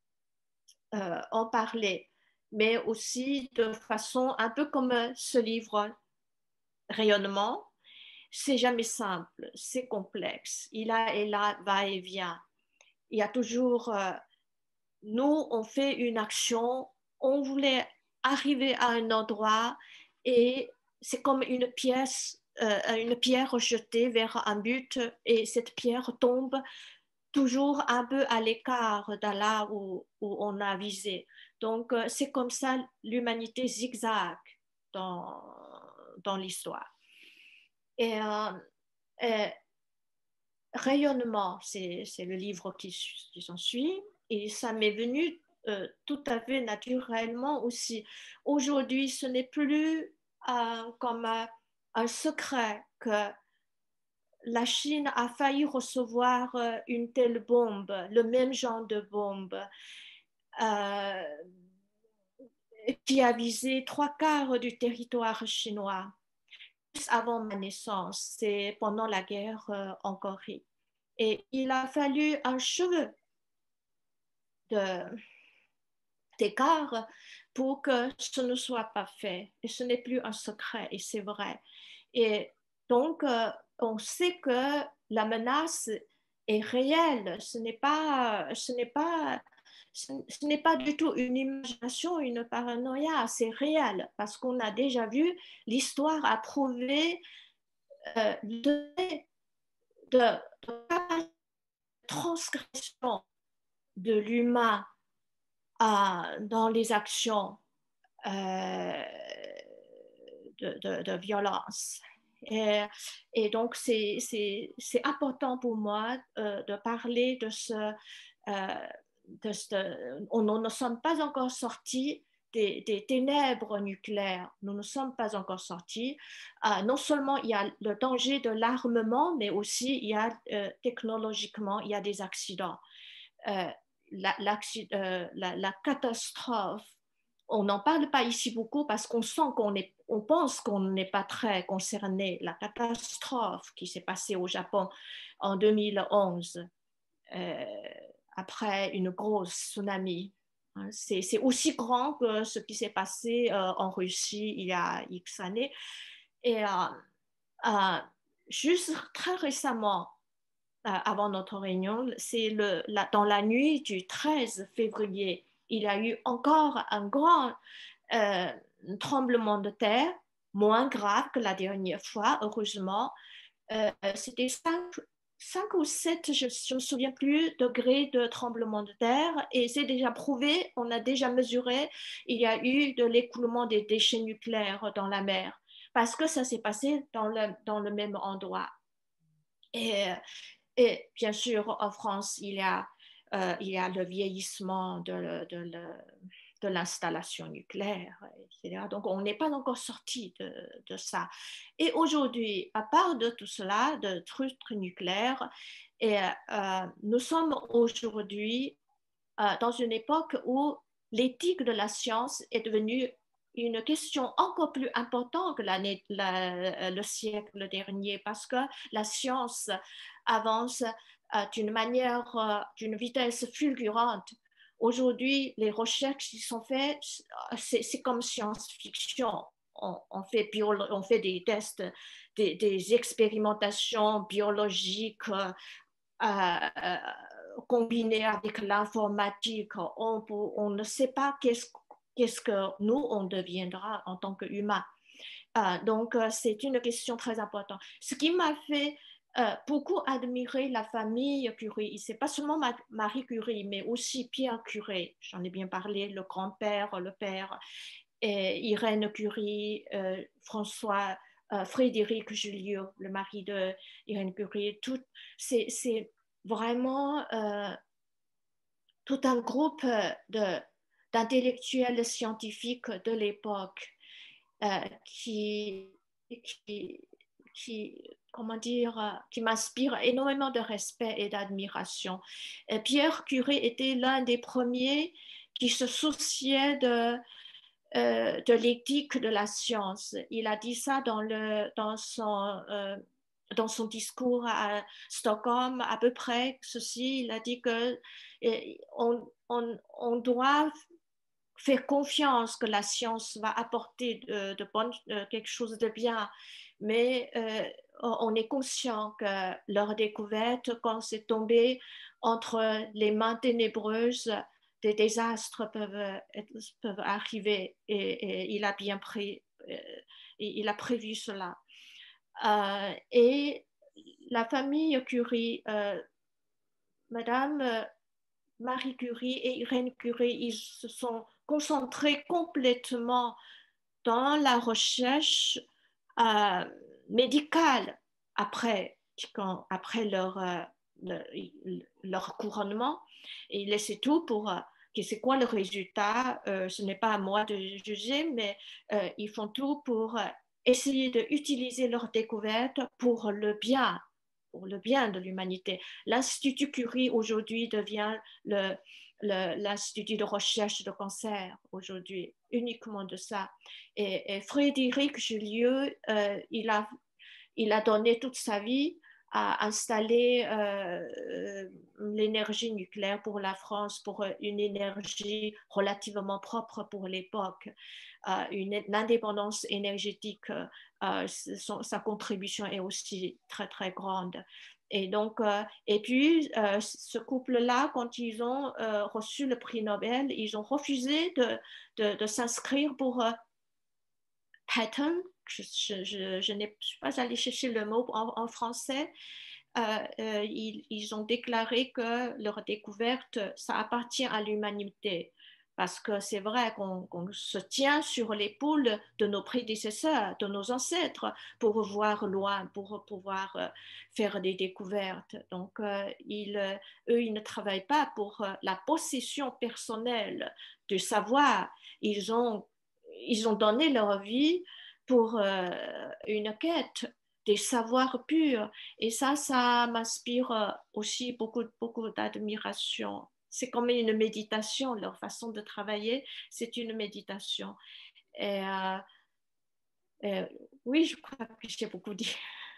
euh, en parler, mais aussi de façon un peu comme ce livre Rayonnement. C'est jamais simple, c'est complexe. Il a et là, va et vient. Il y a toujours, euh, nous, on fait une action, on voulait arriver à un endroit et c'est comme une pièce, euh, une pierre rejetée vers un but et cette pierre tombe toujours un peu à l'écart de là où, où on a visé. Donc, euh, c'est comme ça l'humanité zigzague dans, dans l'histoire. Et, euh, et Rayonnement, c'est le livre qui, qui s'ensuit, et ça m'est venu euh, tout à fait naturellement aussi. Aujourd'hui, ce n'est plus euh, comme un, un secret que la Chine a failli recevoir euh, une telle bombe, le même genre de bombe, euh, qui a visé trois quarts du territoire chinois avant ma naissance, c'est pendant la guerre euh, en Corée. Et il a fallu un cheveu d'écart pour que ce ne soit pas fait. Et ce n'est plus un secret, et c'est vrai. Et donc, euh, on sait que la menace est réelle. Ce n'est pas, ce n'est pas, ce, ce n'est pas du tout une imagination, une paranoïa. C'est réel parce qu'on a déjà vu, l'histoire a prouvé euh, de, de, de transgression de l'humain euh, dans les actions euh, de, de, de violence. Et, et donc, c'est important pour moi euh, de parler de ce... Euh, de ce on, nous ne sommes pas encore sortis des, des, ténèbres nucléaires. Nous ne sommes pas encore sortis. Euh, non seulement il y a le danger de l'armement, mais aussi il y a euh, technologiquement, il y a des accidents. Euh, la, euh, la, la catastrophe, on n'en parle pas ici beaucoup parce qu'on sent qu'on est, on pense qu'on n'est pas très concerné. La catastrophe qui s'est passée au Japon en deux mille onze, euh, après une grosse tsunami, c'est aussi grand que ce qui s'est passé euh, en Russie il y a X années. Et euh, euh, juste très récemment, avant notre réunion, c'est dans la nuit du treize février, il y a eu encore un grand euh, tremblement de terre, moins grave que la dernière fois, heureusement. Euh, C'était cinq ou sept, je ne me souviens plus, degrés de tremblement de terre, et c'est déjà prouvé, on a déjà mesuré, il y a eu de l'écoulement des déchets nucléaires dans la mer, parce que ça s'est passé dans le, dans le même endroit. Et, et bien sûr, en France, il y a, euh, il y a le vieillissement de, de, de, de l'installation nucléaire, et cetera. Donc, on n'est pas encore sorti de, de ça. Et aujourd'hui, à part de tout cela, de trucs nucléaires, et, euh, nous sommes aujourd'hui euh, dans une époque où l'éthique de la science est devenue une question encore plus importante que l'année, la, le siècle dernier, parce que la science avance euh, d'une manière, euh, d'une vitesse fulgurante. Aujourd'hui, les recherches qui sont faites, c'est comme science-fiction. On, on, fait on fait des tests, des, des expérimentations biologiques euh, euh, combinées avec l'informatique. On, on ne sait pas qu'est-ce qu'est-ce que nous, on deviendra en tant qu'humains. Euh, donc, euh, c'est une question très importante. Ce qui m'a fait euh, beaucoup admirer la famille Curie, c'est pas seulement Marie Curie, mais aussi Pierre Curie, j'en ai bien parlé, le grand-père, le père, et Irène Curie, euh, François, euh, Frédéric Julieu, le mari de Irène Curie, tout, c'est vraiment euh, tout un groupe de d'intellectuels scientifiques de l'époque euh, qui, qui, qui, comment dire, qui m'inspire énormément de respect et d'admiration. Pierre Curie était l'un des premiers qui se souciait de, euh, de l'éthique de la science. Il a dit ça dans, le, dans son... Euh, dans son discours à Stockholm, à peu près ceci, il a dit que on, on, on doit faire confiance que la science va apporter de, de bon, de quelque chose de bien, mais euh, on est conscient que leur découverte, quand c'est tombé entre les mains ténébreuses, des désastres peuvent, peuvent arriver, et, et il a bien pré, euh, il a prévu cela. Euh, et la famille Curie, euh, Madame euh, Marie Curie et Irène Curie, ils se sont concentrés complètement dans la recherche euh, médicale après, quand, après leur, euh, leur, leur couronnement. Et ils laissaient tout pour... Euh, c'est quoi le résultat, euh, ce n'est pas à moi de juger, mais euh, ils font tout pour euh, essayer d'utiliser leur découverte pour le bien, pour le bien de l'humanité. L'Institut Curie aujourd'hui devient le, le, l'Institut de recherche de cancer aujourd'hui, uniquement de ça. Et, et Frédéric Julieu, euh, il, a, il a donné toute sa vie à installer euh, l'énergie nucléaire pour la France, pour une énergie relativement propre pour l'époque, euh, une, une indépendance énergétique, euh, son, sa contribution est aussi très très grande. Et donc, euh, et puis euh, ce couple-là, quand ils ont euh, reçu le prix Nobel, ils ont refusé de, de, de s'inscrire pour euh, patent. Je, je, je, je n'ai pas allé chercher le mot en, en français. Euh, euh, ils, ils ont déclaré que leur découverte, ça appartient à l'humanité. Parce que c'est vrai qu'on, qu'on se tient sur l'épaule de nos prédécesseurs, de nos ancêtres, pour voir loin, pour pouvoir euh, faire des découvertes. Donc, euh, ils, eux, ils ne travaillent pas pour euh, la possession personnelle du savoir. Ils ont, ils ont donné leur vie pour euh, une quête des savoirs purs. Et ça, ça m'inspire aussi beaucoup, beaucoup d'admiration. C'est comme une méditation, leur façon de travailler, c'est une méditation. Et, euh, et oui, je crois que j'ai beaucoup dit.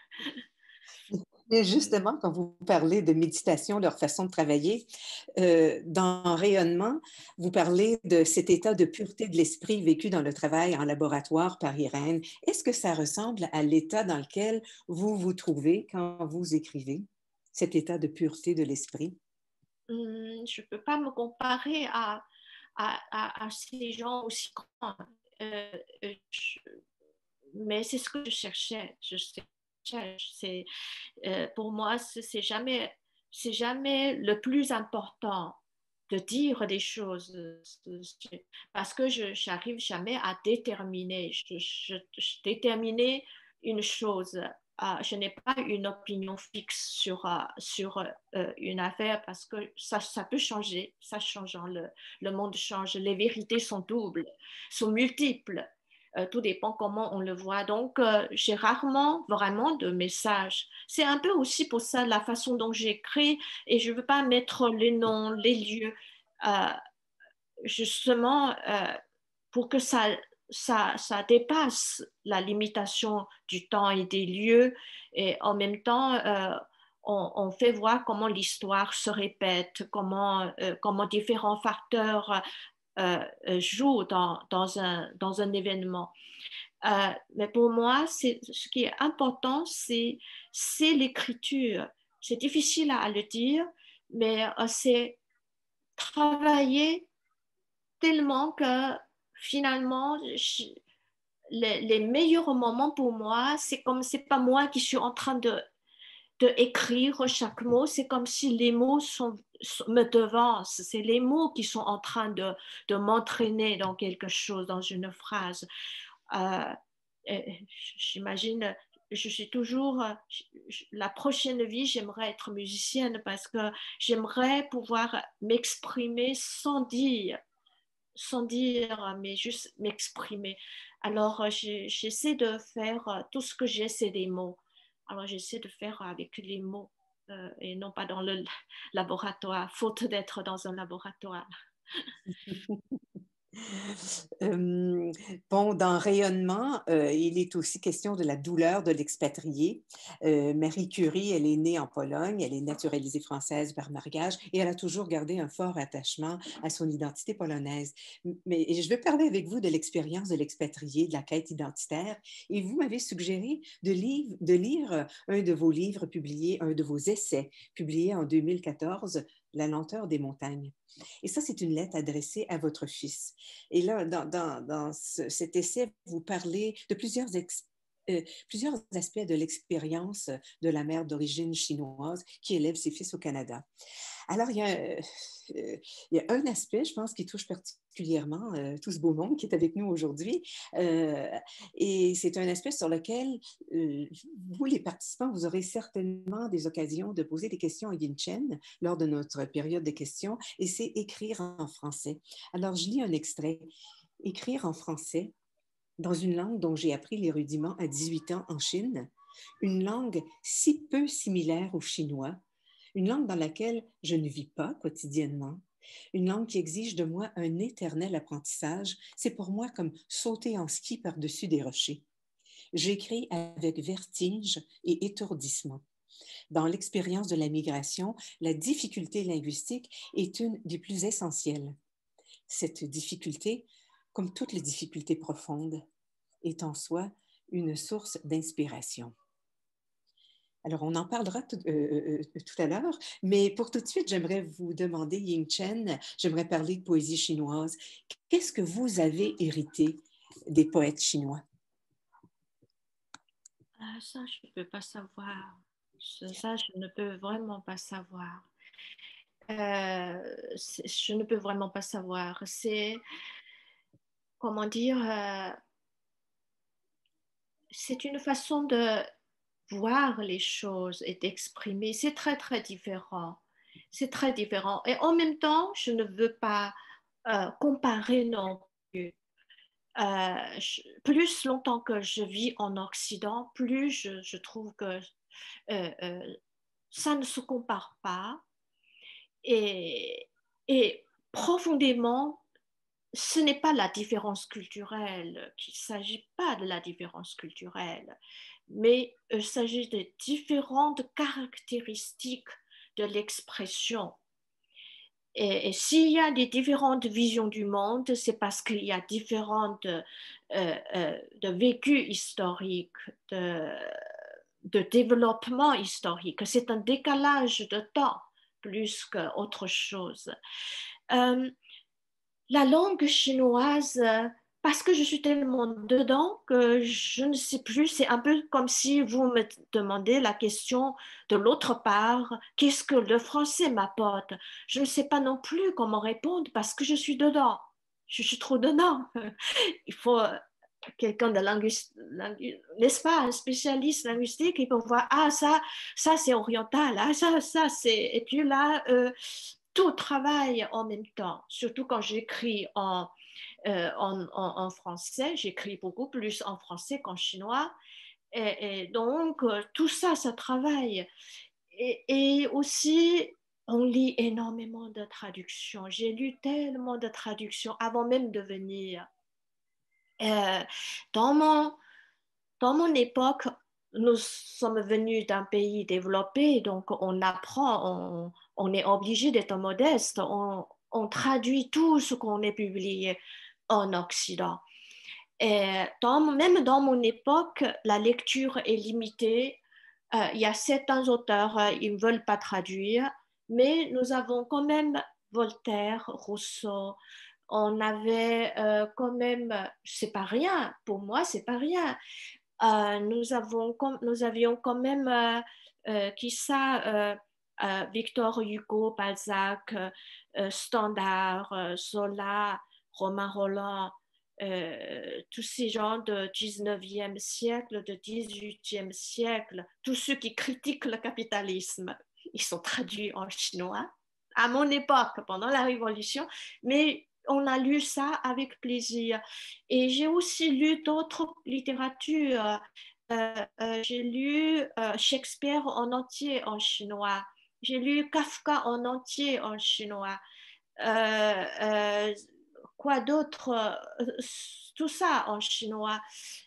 Et justement, quand vous parlez de méditation, leur façon de travailler, euh, dans Rayonnement, vous parlez de cet état de pureté de l'esprit vécu dans le travail en laboratoire par Irène. Est-ce que ça ressemble à l'état dans lequel vous vous trouvez quand vous écrivez, cet état de pureté de l'esprit? Hum, je ne peux pas me comparer à, à, à, à ces gens aussi grands. Euh, je, mais c'est ce que je cherchais. Je cherche. C'est, euh, pour moi, c'est jamais, c'est jamais le plus important de dire des choses parce que je n'arrive jamais à déterminer. Je, je, je déterminer une chose. Uh, je n'ai pas une opinion fixe sur, uh, sur uh, une affaire parce que ça, ça peut changer. Ça change. Hein, le, le monde change. Les vérités sont doubles, sont multiples. Euh, tout dépend comment on le voit. Donc, euh, j'ai rarement vraiment de messages. C'est un peu aussi pour ça la façon dont j'écris et je ne veux pas mettre les noms, les lieux, euh, justement euh, pour que ça, ça, ça dépasse la limitation du temps et des lieux et en même temps, euh, on, on fait voir comment l'histoire se répète, comment, euh, comment différents facteurs euh, jouent dans, dans, un, dans un événement. Euh, mais pour moi, c'est, ce qui est important, c'est, c'est l'écriture. C'est difficile à, à le dire, mais euh, c'est travailler tellement que finalement, je, les, les meilleurs moments pour moi, c'est comme c'est pas moi qui suis en train de, de écrire chaque mot, c'est comme si les mots sont, me devancent, c'est les mots qui sont en train de, de m'entraîner dans quelque chose, dans une phrase. Euh, j'imagine, je suis toujours, la prochaine vie, j'aimerais être musicienne parce que j'aimerais pouvoir m'exprimer sans dire, sans dire, mais juste m'exprimer. Alors, j'essaie de faire tout ce que j'ai, c'est des mots. Alors, j'essaie de faire avec les mots euh, et non pas dans le laboratoire, faute d'être dans un laboratoire. Euh, bon, dans Rayonnement, euh, il est aussi question de la douleur de l'expatrié. Euh, Marie Curie, elle est née en Pologne, elle est naturalisée française par mariage et elle a toujours gardé un fort attachement à son identité polonaise. Mais je veux parler avec vous de l'expérience de l'expatrié, de la quête identitaire. Et vous m'avez suggéré de, livre, de lire un de vos livres publiés, un de vos essais publiés en deux mille quatorze, La lenteur des montagnes. Et ça, c'est une lettre adressée à votre fils. Et là, dans, dans, dans ce, cet essai, vous parlez de plusieurs ex, euh, plusieurs aspects de l'expérience de la mère d'origine chinoise qui élève ses fils au Canada. Alors, il y, a, euh, il y a un aspect, je pense, qui touche particulièrement euh, tout ce beau monde qui est avec nous aujourd'hui. Euh, et c'est un aspect sur lequel euh, vous, les participants, vous aurez certainement des occasions de poser des questions à Ying Chen lors de notre période de questions, et c'est écrire en français. Alors, je lis un extrait. Écrire en français dans une langue dont j'ai appris les rudiments à dix-huit ans en Chine, une langue si peu similaire au chinois, une langue dans laquelle je ne vis pas quotidiennement, une langue qui exige de moi un éternel apprentissage, c'est pour moi comme sauter en ski par-dessus des rochers. J'écris avec vertige et étourdissement. Dans l'expérience de la migration, la difficulté linguistique est une des plus essentielles. Cette difficulté, comme toutes les difficultés profondes, est en soi une source d'inspiration. Alors, on en parlera tout, euh, euh, tout à l'heure, mais pour tout de suite, j'aimerais vous demander, Ying Chen, j'aimerais parler de poésie chinoise. Qu'est-ce que vous avez hérité des poètes chinois? Ah, ça, je ne peux pas savoir. Ça, je ne peux vraiment pas savoir. Euh, je ne peux vraiment pas savoir. C'est, comment dire, euh, c'est une façon de voir les choses et d'exprimer. C'est très, très différent. C'est très différent. Et en même temps, je ne veux pas euh, comparer non plus. Euh, je, plus longtemps que je vis en Occident, plus je, je trouve que euh, euh, ça ne se compare pas. Et, et profondément, ce n'est pas la différence culturelle, qu'il ne s'agit pas de la différence culturelle, mais il s'agit de différentes caractéristiques de l'expression. Et, et s'il y a des différentes visions du monde, c'est parce qu'il y a différentes euh, euh, de vécus historiques, de, de développement historique. C'est un décalage de temps plus qu'autre chose. Euh, la langue chinoise, parce que je suis tellement dedans que je ne sais plus, c'est un peu comme si vous me demandez la question de l'autre part, qu'est-ce que le français m'apporte? Je ne sais pas non plus comment répondre parce que je suis dedans. Je suis trop dedans. Il faut quelqu'un de linguiste, n'est-ce pas, un spécialiste linguistique, il peut voir, ah ça, ça c'est oriental, ah ça, ça c'est, et puis là, euh, tout travaille en même temps, surtout quand j'écris en, euh, en, en, en français, j'écris beaucoup plus en français qu'en chinois, et, et donc euh, tout ça, ça travaille. Et, et aussi, on lit énormément de traductions. J'ai lu tellement de traductions avant même de venir. Euh, dans, mon, dans mon époque, nous sommes venus d'un pays développé, donc on apprend, on, on est obligé d'être modeste, on, on traduit tout ce qu'on est publié en Occident. Et dans, même dans mon époque, la lecture est limitée. Euh, il y a certains auteurs, euh, ils ne veulent pas traduire, mais nous avons quand même Voltaire, Rousseau. On avait euh, quand même, c'est pas rien, pour moi, c'est pas rien. Euh, nous, avons, nous avions quand même, euh, euh, qui ça, euh, euh, Victor Hugo, Balzac, euh, Stendhal, euh, Zola, Romain Rolland, euh, tous ces gens du dix-neuvième siècle, du dix-huitième siècle, tous ceux qui critiquent le capitalisme, ils sont traduits en chinois. À mon époque, pendant la Révolution, mais on a lu ça avec plaisir. Et j'ai aussi lu d'autres littératures. Euh, euh, j'ai lu euh, Shakespeare en entier en chinois. J'ai lu Kafka en entier en chinois. Euh, euh, quoi d'autre? Tout ça en chinois.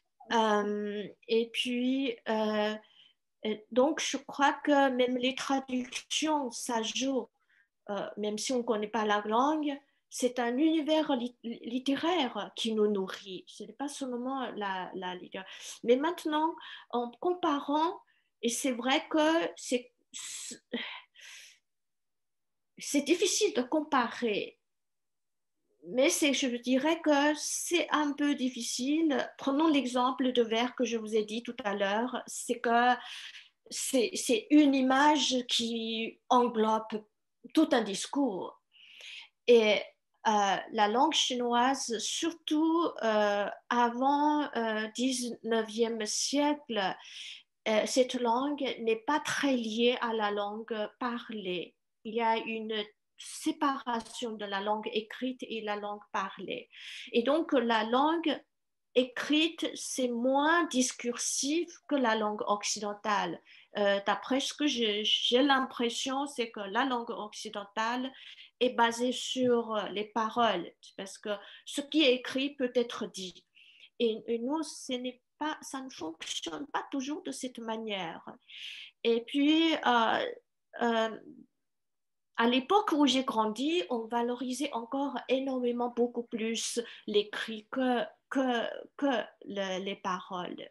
Euh, et puis, euh, donc, je crois que même les traductions, ça joue. Euh, même si on ne connaît pas la langue, c'est un univers li- littéraire qui nous nourrit. Ce n'est pas seulement la, la littérature. Mais maintenant, en comparant, et c'est vrai que c'est, c'est difficile de comparer, mais c'est, je dirais que c'est un peu difficile. Prenons l'exemple de vers que je vous ai dit tout à l'heure, c'est que c'est, c'est une image qui englobe tout un discours. Et euh, la langue chinoise, surtout euh, avant le euh, dix-neuvième siècle, euh, cette langue n'est pas très liée à la langue parlée. Il y a une séparation de la langue écrite et la langue parlée. Et donc, la langue écrite, c'est moins discursif que la langue occidentale. Euh, d'après ce que j'ai, j'ai l'impression, c'est que la langue occidentale est basée sur les paroles, parce que ce qui est écrit peut être dit. Et, et nous, ce n'est pas, ça ne fonctionne pas toujours de cette manière. Et puis, euh, euh, à l'époque où j'ai grandi, on valorisait encore énormément beaucoup plus l'écrit que, que, que le, les paroles.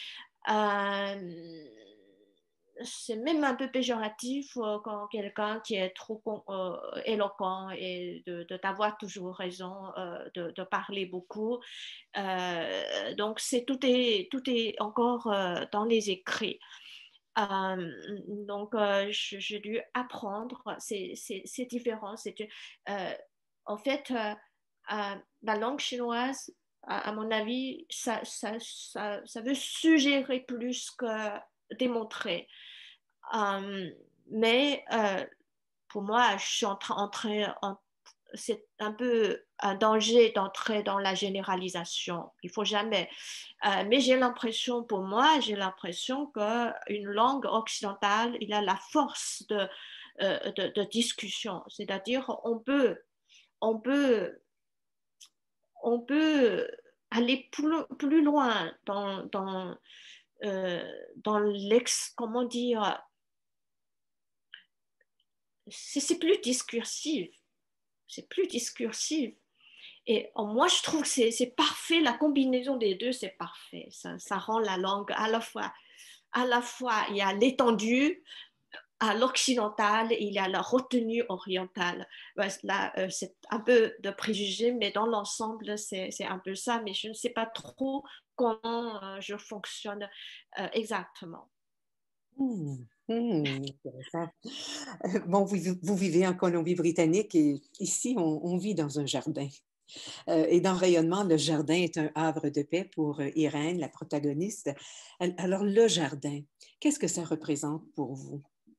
Euh, c'est même un peu péjoratif euh, quand quelqu'un qui est trop euh, éloquent et de, de d'avoir toujours raison, euh, de, de parler beaucoup. Euh, donc, c'est, tout, est, tout est encore euh, dans les écrits. Euh, donc, euh, j'ai dû apprendre, c'est, c'est, c'est différent. C'est, euh, en fait, euh, euh, la langue chinoise, à, à mon avis, ça, ça, ça, ça veut suggérer plus que démontrer. Euh, mais euh, pour moi, je suis en train d'entrer en c'est un peu un danger d'entrer dans la généralisation. Il ne faut jamais. Euh, mais j'ai l'impression, pour moi, j'ai l'impression qu'une langue occidentale, il a la force de, euh, de, de discussion. C'est-à-dire, on peut, on peut, on peut aller plus, plus loin dans, dans, euh, dans l'ex, comment dire, c'est, c'est plus discursif. C'est plus discursif. Et moi, je trouve que c'est, c'est parfait, la combinaison des deux, c'est parfait. Ça, ça rend la langue à la fois, à la fois, il y a l'étendue à l'occidental et il y a la retenue orientale. Là, c'est un peu de préjugés, mais dans l'ensemble, c'est, c'est un peu ça. Mais je ne sais pas trop comment je fonctionne exactement. Mmh, mmh, intéressant. Bon, vous, vous vivez en Colombie-Britannique et ici, on, on vit dans un jardin. Euh, et dans Rayonnement, le jardin est un havre de paix pour euh, Irène, la protagoniste. Alors, le jardin, qu'est-ce que ça représente pour vous?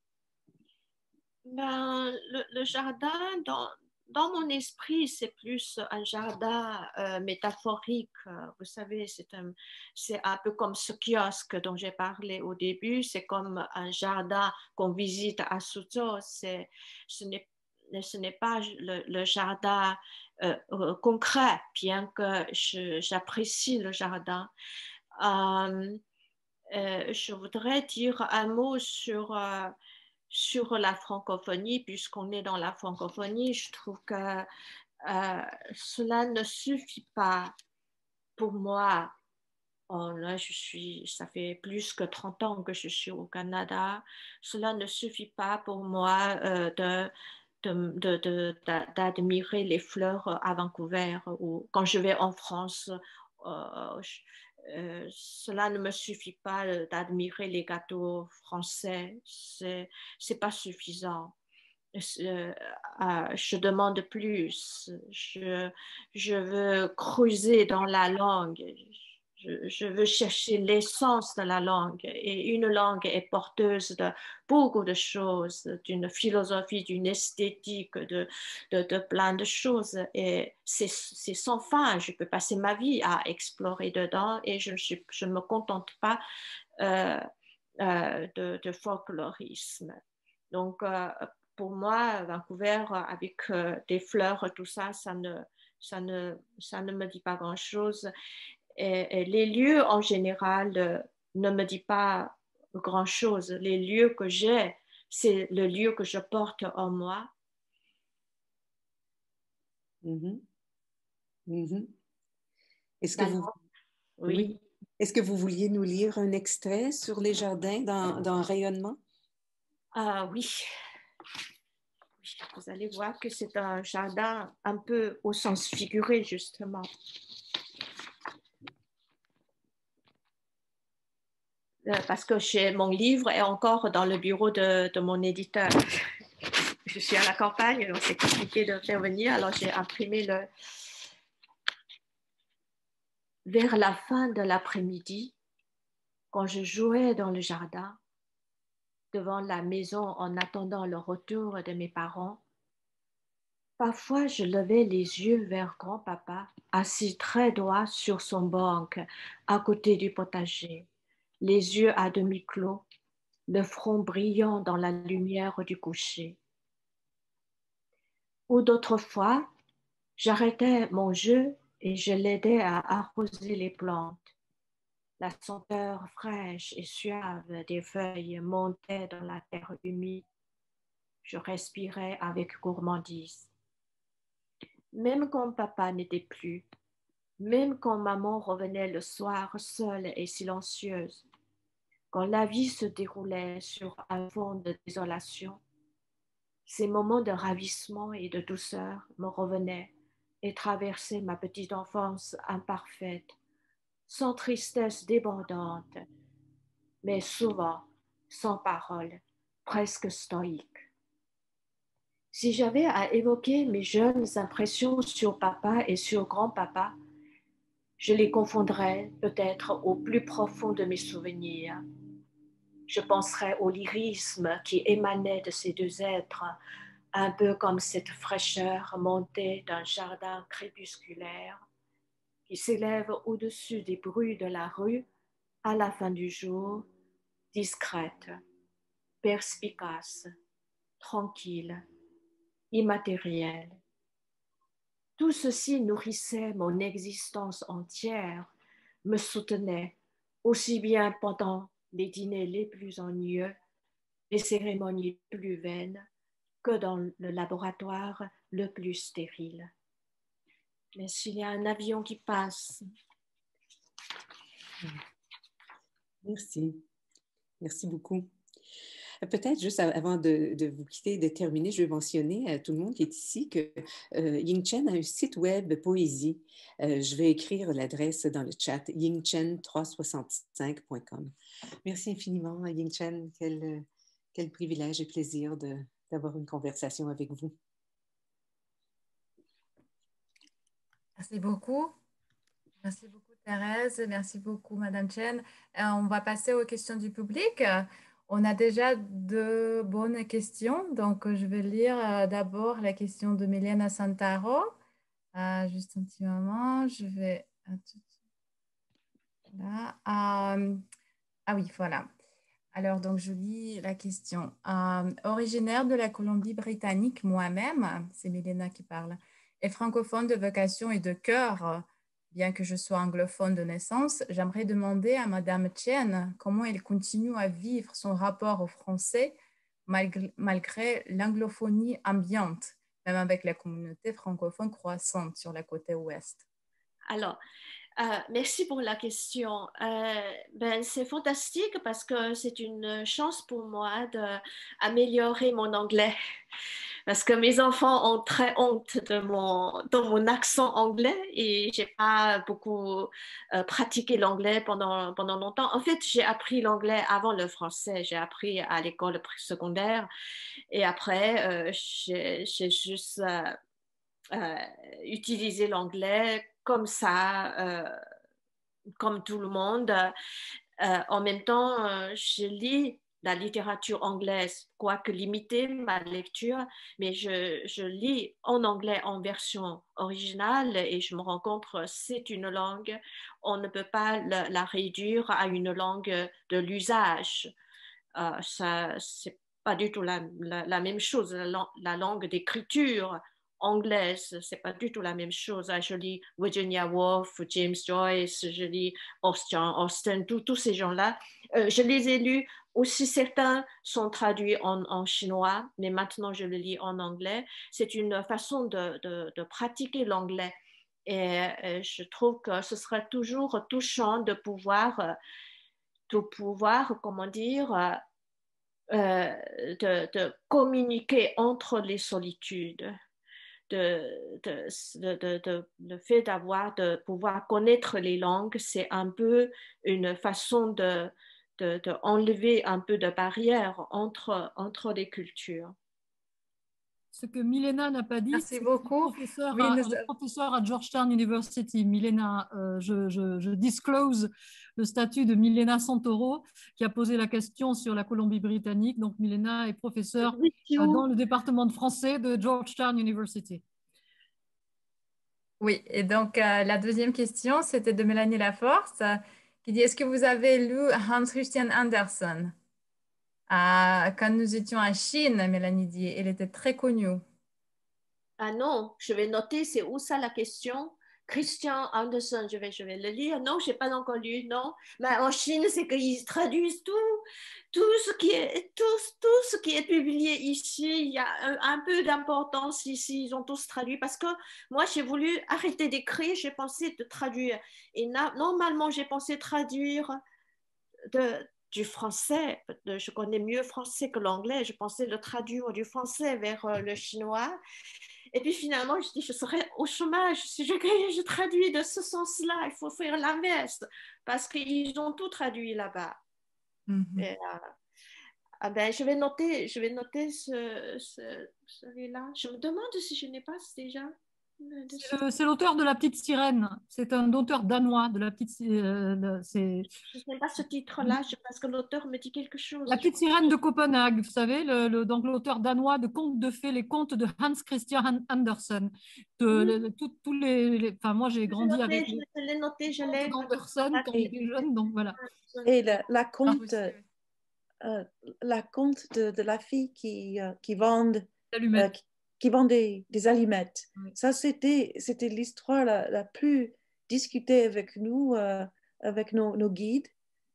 Ben, le, le jardin, dans, dans mon esprit, c'est plus un jardin euh, métaphorique. Vous savez, c'est un, c'est un peu comme ce kiosque dont j'ai parlé au début. C'est comme un jardin qu'on visite à Suzhou. C'est, ce n'est ce n'est pas le, le jardin euh, concret, bien que je, j'apprécie le jardin. Euh, euh, je voudrais dire un mot sur, euh, sur la francophonie, puisqu'on est dans la francophonie. Je trouve que euh, cela ne suffit pas pour moi. Oh, là, je suis, ça fait plus que trente ans que je suis au Canada. Cela ne suffit pas pour moi euh, de De, de, de, d'admirer les fleurs à Vancouver ou quand je vais en France, euh, je, euh, cela ne me suffit pas d'admirer les gâteaux français, c'est, c'est pas suffisant. Euh, euh, je demande plus, je, je veux creuser dans la langue. Je, je, veux chercher l'essence de la langue et une langue est porteuse de beaucoup de choses, d'une philosophie, d'une esthétique, de, de, de plein de choses et c'est, c'est sans fin. Je peux passer ma vie à explorer dedans et je ne suis, je me contente pas euh, euh, de, de folklorisme. Donc, euh, pour moi, Vancouver, avec euh, des fleurs, tout ça, ça ne, ça ne, ça ne me dit pas grand-chose. Et, et les lieux, en général, euh, ne me disent pas grand-chose. Les lieux que j'ai, c'est le lieu que je porte en moi. Mm-hmm. Mm-hmm. Est-ce que vous... Oui. oui. Est-ce que vous vouliez nous lire un extrait sur les jardins dans, dans Rayonnement? Ah oui. Vous allez voir que c'est un jardin un peu au sens figuré, justement. Parce que chez, mon livre est encore dans le bureau de, de mon éditeur. Je suis à la campagne, donc c'est compliqué de faire venir, alors j'ai imprimé le... Vers la fin de l'après-midi, quand je jouais dans le jardin, devant la maison en attendant le retour de mes parents, parfois je levais les yeux vers grand-papa, assis très droit sur son banc à côté du potager, les yeux à demi clos, le front brillant dans la lumière du coucher. Ou d'autres fois, j'arrêtais mon jeu et je l'aidais à arroser les plantes. La senteur fraîche et suave des feuilles montait dans la terre humide. Je respirais avec gourmandise. Même quand papa n'était plus, même quand maman revenait le soir seule et silencieuse, quand la vie se déroulait sur un fond de désolation, ces moments de ravissement et de douceur me revenaient et traversaient ma petite enfance imparfaite, sans tristesse débordante, mais souvent sans parole, presque stoïque. Si j'avais à évoquer mes jeunes impressions sur papa et sur grand-papa, je les confondrais peut-être au plus profond de mes souvenirs. Je penserais au lyrisme qui émanait de ces deux êtres, un peu comme cette fraîcheur montée d'un jardin crépusculaire qui s'élève au-dessus des bruits de la rue à la fin du jour, discrète, perspicace, tranquille, immatérielle. Tout ceci nourrissait mon existence entière, me soutenait aussi bien pendant les dîners les plus ennuyeux, les cérémonies les plus vaines, que dans le laboratoire le plus stérile. Mais s'il y a un avion qui passe. Merci. Merci beaucoup. Peut-être juste avant de, de vous quitter, de terminer, je vais mentionner à tout le monde qui est ici que euh, Ying Chen a un site web poésie. Euh, je vais écrire l'adresse dans le chat, ying chen trois cent soixante-cinq point com. Merci infiniment, Ying Chen. Quel, quel privilège et plaisir de, d'avoir une conversation avec vous. Merci beaucoup. Merci beaucoup, Thérèse. Merci beaucoup, Madame Chen. Euh, on va passer aux questions du public. On a déjà de bonnes questions. Donc, je vais lire euh, d'abord la question de Milena Santaro. Euh, juste un petit moment. Je vais... Là. Euh, ah oui, voilà. Alors, donc, je lis la question. Euh, originaire de la Colombie-Britannique, moi-même, c'est Milena qui parle, et francophone de vocation et de cœur, bien que je sois anglophone de naissance, j'aimerais demander à Madame Chen comment elle continue à vivre son rapport au français malgré, malgré l'anglophonie ambiante, même avec la communauté francophone croissante sur la côte ouest. Alors, Euh, merci pour la question. Euh, ben, c'est fantastique parce que c'est une chance pour moi d'améliorer mon anglais. Parce que mes enfants ont très honte de mon, de mon accent anglais et j'ai pas beaucoup euh, pratiqué l'anglais pendant, pendant longtemps. En fait, j'ai appris l'anglais avant le français. J'ai appris à l'école secondaire et après, euh, j'ai, j'ai juste euh, euh, utilisé l'anglais comme ça, euh, comme tout le monde. Euh, en même temps, euh, je lis la littérature anglaise, quoique limiter ma lecture, mais je, je lis en anglais en version originale et je me rends compte que c'est une langue, on ne peut pas la, la réduire à une langue de l'usage. Euh, ça, c'est pas du tout la, la, la même chose. La, la langue d'écriture anglaise, c'est pas du tout la même chose. Je lis Virginia Woolf, James Joyce, je lis Austen, Austen, tous ces gens-là. Euh, je les ai lus aussi, certains sont traduits en, en chinois, mais maintenant je le lis en anglais. C'est une façon de, de, de pratiquer l'anglais. Et euh, je trouve que ce serait toujours touchant de pouvoir, de pouvoir comment dire, euh, de, de communiquer entre les solitudes. De, de, de, de, de, le fait d'avoir, de pouvoir connaître les langues, c'est un peu une façon de, de, de enlever un peu de barrière entre, entre les cultures. Ce que Milena n'a pas dit, Merci c'est beaucoup. qu'elle est professeure, Oui, à, nous... elle est professeure à Georgetown University. Milena, euh, je, je, je disclose le statut de Milena Santoro, qui a posé la question sur la Colombie-Britannique. Donc, Milena est professeure euh, dans le département de français de Georgetown University. Oui, et donc euh, la deuxième question, c'était de Mélanie Laforce, euh, qui dit, est-ce que vous avez lu Hans Christian Andersen? euh, Quand nous étions en Chine, Mélanie dit, elle était très connue. Ah non, je vais noter, c'est où ça la question? Christian Andersen, je vais, je vais le lire. Non, je n'ai pas encore lu, non. Mais en Chine, c'est qu'ils traduisent tout, tout ce qui est, tout, tout ce qui est publié ici. Il y a un, un peu d'importance ici. Ils ont tous traduit parce que moi, j'ai voulu arrêter d'écrire. J'ai pensé de traduire. Et na, normalement, j'ai pensé traduire de, du français. Je connais mieux français que l'anglais. Je pensais le traduire du français vers le chinois. Et puis finalement, je dis, je serai au chômage si je, je traduis de ce sens-là. Il faut faire l'inverse parce qu'ils ont tout traduit là-bas. Mm-hmm. Et, euh, ah ben, je vais noter, je vais noter ce, ce, celui-là. Je me demande si je n'ai pas déjà. C'est l'auteur de La Petite Sirène. C'est un auteur danois de La Petite euh, Sirène. Je ne sais pas ce titre-là, parce que l'auteur me dit quelque chose. La Petite Sirène de Copenhague, vous savez, le, le, donc l'auteur danois de Contes de fées, les contes de Hans Christian Andersen. De, oui. le, le, tout, tous les, les, enfin, moi, j'ai grandi noté, avec je les l'ai noté, je l'ai Andersen quand j'étais jeune, donc voilà. Et la, la conte, euh, la conte de, de la fille qui, euh, qui vend, euh, qui, qui vend des, des allumettes. Oui. Ça, c'était l'histoire la, la plus discutée avec nous, euh, avec nos, nos guides.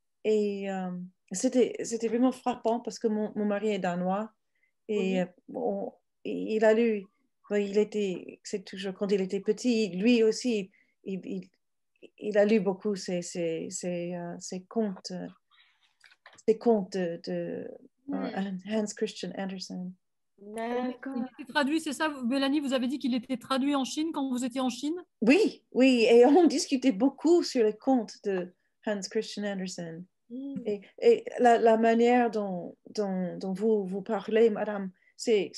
Et euh, c'était vraiment frappant parce que mon, mon mari est danois. Et oui. on, il a lu, il était, c'est toujours quand il était petit, lui aussi, il, il, il a lu beaucoup ces, ces, ces, uh, ces contes, ces contes de, de mm. uh, Hans Christian Andersen. D'accord. Il était traduit, c'est ça, Mélanie, vous avez dit qu'il était traduit en Chine quand vous étiez en Chine? Oui, oui, et on discutait beaucoup sur les contes de Hans Christian Andersen. Mm. Et, et la, la manière dont, dont, dont vous, vous parlez, madame, c'est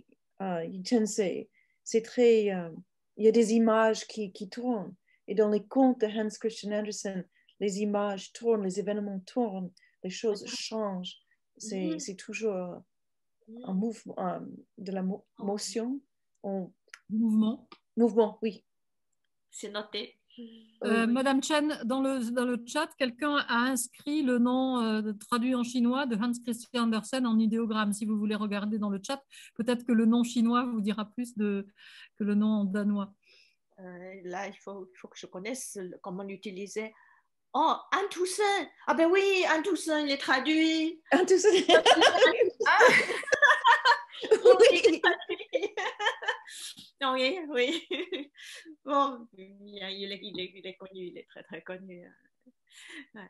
uh, c'est très... Uh, il y a des images qui, qui tournent. Et dans les contes de Hans Christian Andersen, les images tournent, les événements tournent, les choses changent. C'est mm. toujours un mouvement, um, de la mo motion. On... Mouvement. Mouvement, oui. C'est noté. Euh, Madame Chen, dans le, dans le chat, quelqu'un a inscrit le nom euh, traduit en chinois de Hans Christian Andersen en idéogramme. Si vous voulez regarder dans le chat, peut-être que le nom chinois vous dira plus de, que le nom danois. Euh, là, il faut, il faut que je connaisse comment l'utiliser. Oh, An Toussaint. Ah ben oui, An Toussaint, il est traduit. An Toussaint. Ah. Oui. Oui, oui. Bon, il est, il, est, il est connu, il est très, très connu. Ouais.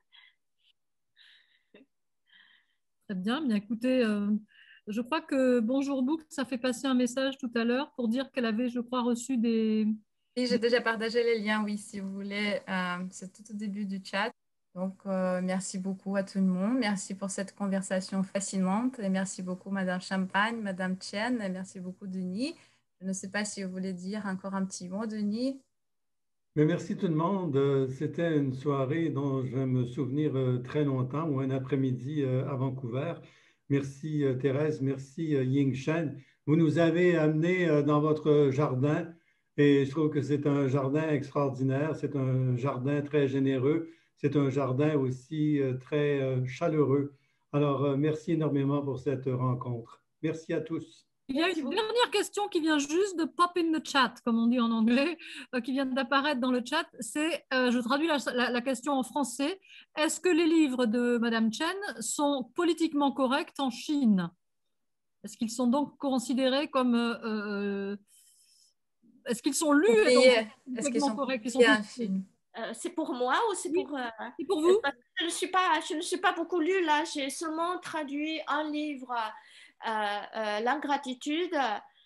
Très bien, bien écoutez, euh, je crois que Bonjour Book, ça fait passer un message tout à l'heure pour dire qu'elle avait, je crois, reçu des... Oui, j'ai déjà partagé les liens, oui, si vous voulez. Euh, C'est tout au début du chat. Donc, euh, merci beaucoup à tout le monde. Merci pour cette conversation fascinante. Et merci beaucoup, Madame Champagne, Madame Chen. Et merci beaucoup, Denis. Je ne sais pas si vous voulez dire encore un petit mot, Denis. Mais merci tout le monde. C'était une soirée dont je vais me souvenir très longtemps, ou un après-midi à Vancouver. Merci Thérèse, merci Ying Shen. Vous nous avez amenés dans votre jardin et je trouve que c'est un jardin extraordinaire. C'est un jardin très généreux. C'est un jardin aussi très chaleureux. Alors, merci énormément pour cette rencontre. Merci à tous. Il y a une dernière question qui vient juste de pop in the chat, comme on dit en anglais, euh, qui vient d'apparaître dans le chat. C'est, euh, je traduis la, la, la question en français. Est-ce que les livres de Madame Chen sont politiquement corrects en Chine? Est-ce qu'ils sont donc considérés comme... Euh, euh, est-ce qu'ils sont lus Est-ce qu'ils sont corrects? publiés en Chine? Euh, c'est pour moi ou c'est oui, pour... Euh, c'est pour vous? Je ne suis pas, je ne suis pas beaucoup lu là. J'ai seulement traduit un livre, euh, euh, L'ingratitude,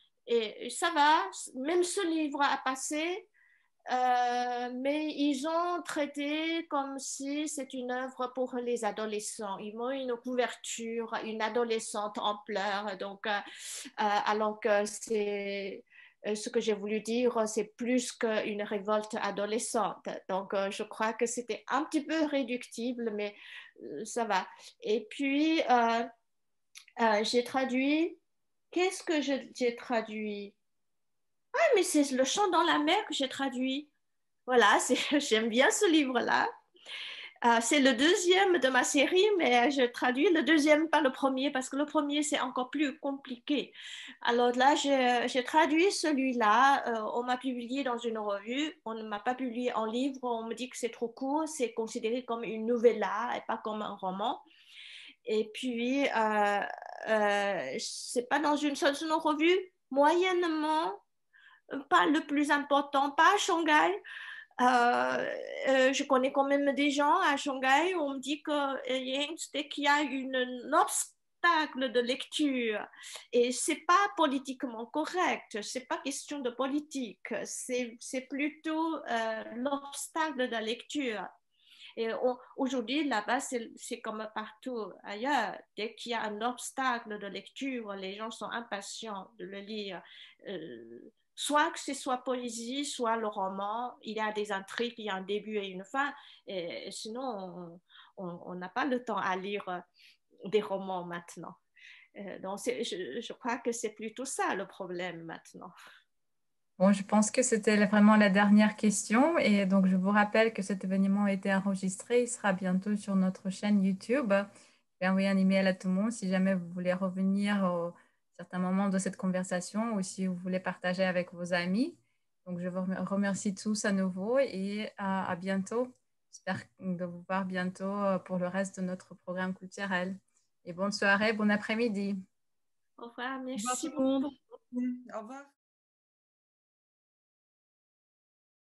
et ça va. Même ce livre a passé, euh, mais ils ont traité comme si c'est une œuvre pour les adolescents. Ils ont une couverture, une adolescente en pleurs, donc euh, alors que c'est ce que j'ai voulu dire, c'est plus qu'une révolte adolescente. Donc, euh, je crois que c'était un petit peu réductible, mais euh, ça va. Et puis, euh, euh, j'ai traduit. Qu'est-ce que j'ai traduit? Ah, mais c'est Le chant dans la mer que j'ai traduit. Voilà, j'aime bien ce livre-là. Euh, c'est le deuxième de ma série, mais je traduis le deuxième, pas le premier, parce que le premier, c'est encore plus compliqué. Alors là, j'ai traduit celui-là. Euh, on m'a publié dans une revue. On ne m'a pas publié en livre. On me dit que c'est trop court. C'est considéré comme une novella et pas comme un roman. Et puis, euh, euh, c'est pas dans une seule une revue, moyennement, pas le plus important, pas à Shanghai. Euh, euh, je connais quand même des gens à Shanghai où on me dit que dès qu'il y a une, un obstacle de lecture, et c'est pas politiquement correct, c'est pas question de politique, c'est plutôt euh, l'obstacle de la lecture. Et aujourd'hui, là-bas, c'est comme partout ailleurs. Dès qu'il y a un obstacle de lecture, les gens sont impatients de le lire. Euh, soit que ce soit poésie, soit le roman, il y a des intrigues, il y a un début et une fin, et sinon on n'a pas le temps à lire des romans maintenant. Euh, donc je, je crois que c'est plutôt ça le problème maintenant. Bon, je pense que c'était vraiment la dernière question, et donc je vous rappelle que cet événement a été enregistré, il sera bientôt sur notre chaîne YouTube. Je vais envoyer un email à tout le monde si jamais vous voulez revenir au certains moments de cette conversation ou si vous voulez partager avec vos amis. Donc, je vous remercie tous à nouveau et à, à bientôt. J'espère de vous voir bientôt pour le reste de notre programme culturel. Et bonne soirée, bon après-midi. Au revoir, merci. Au revoir tout le monde. Au revoir.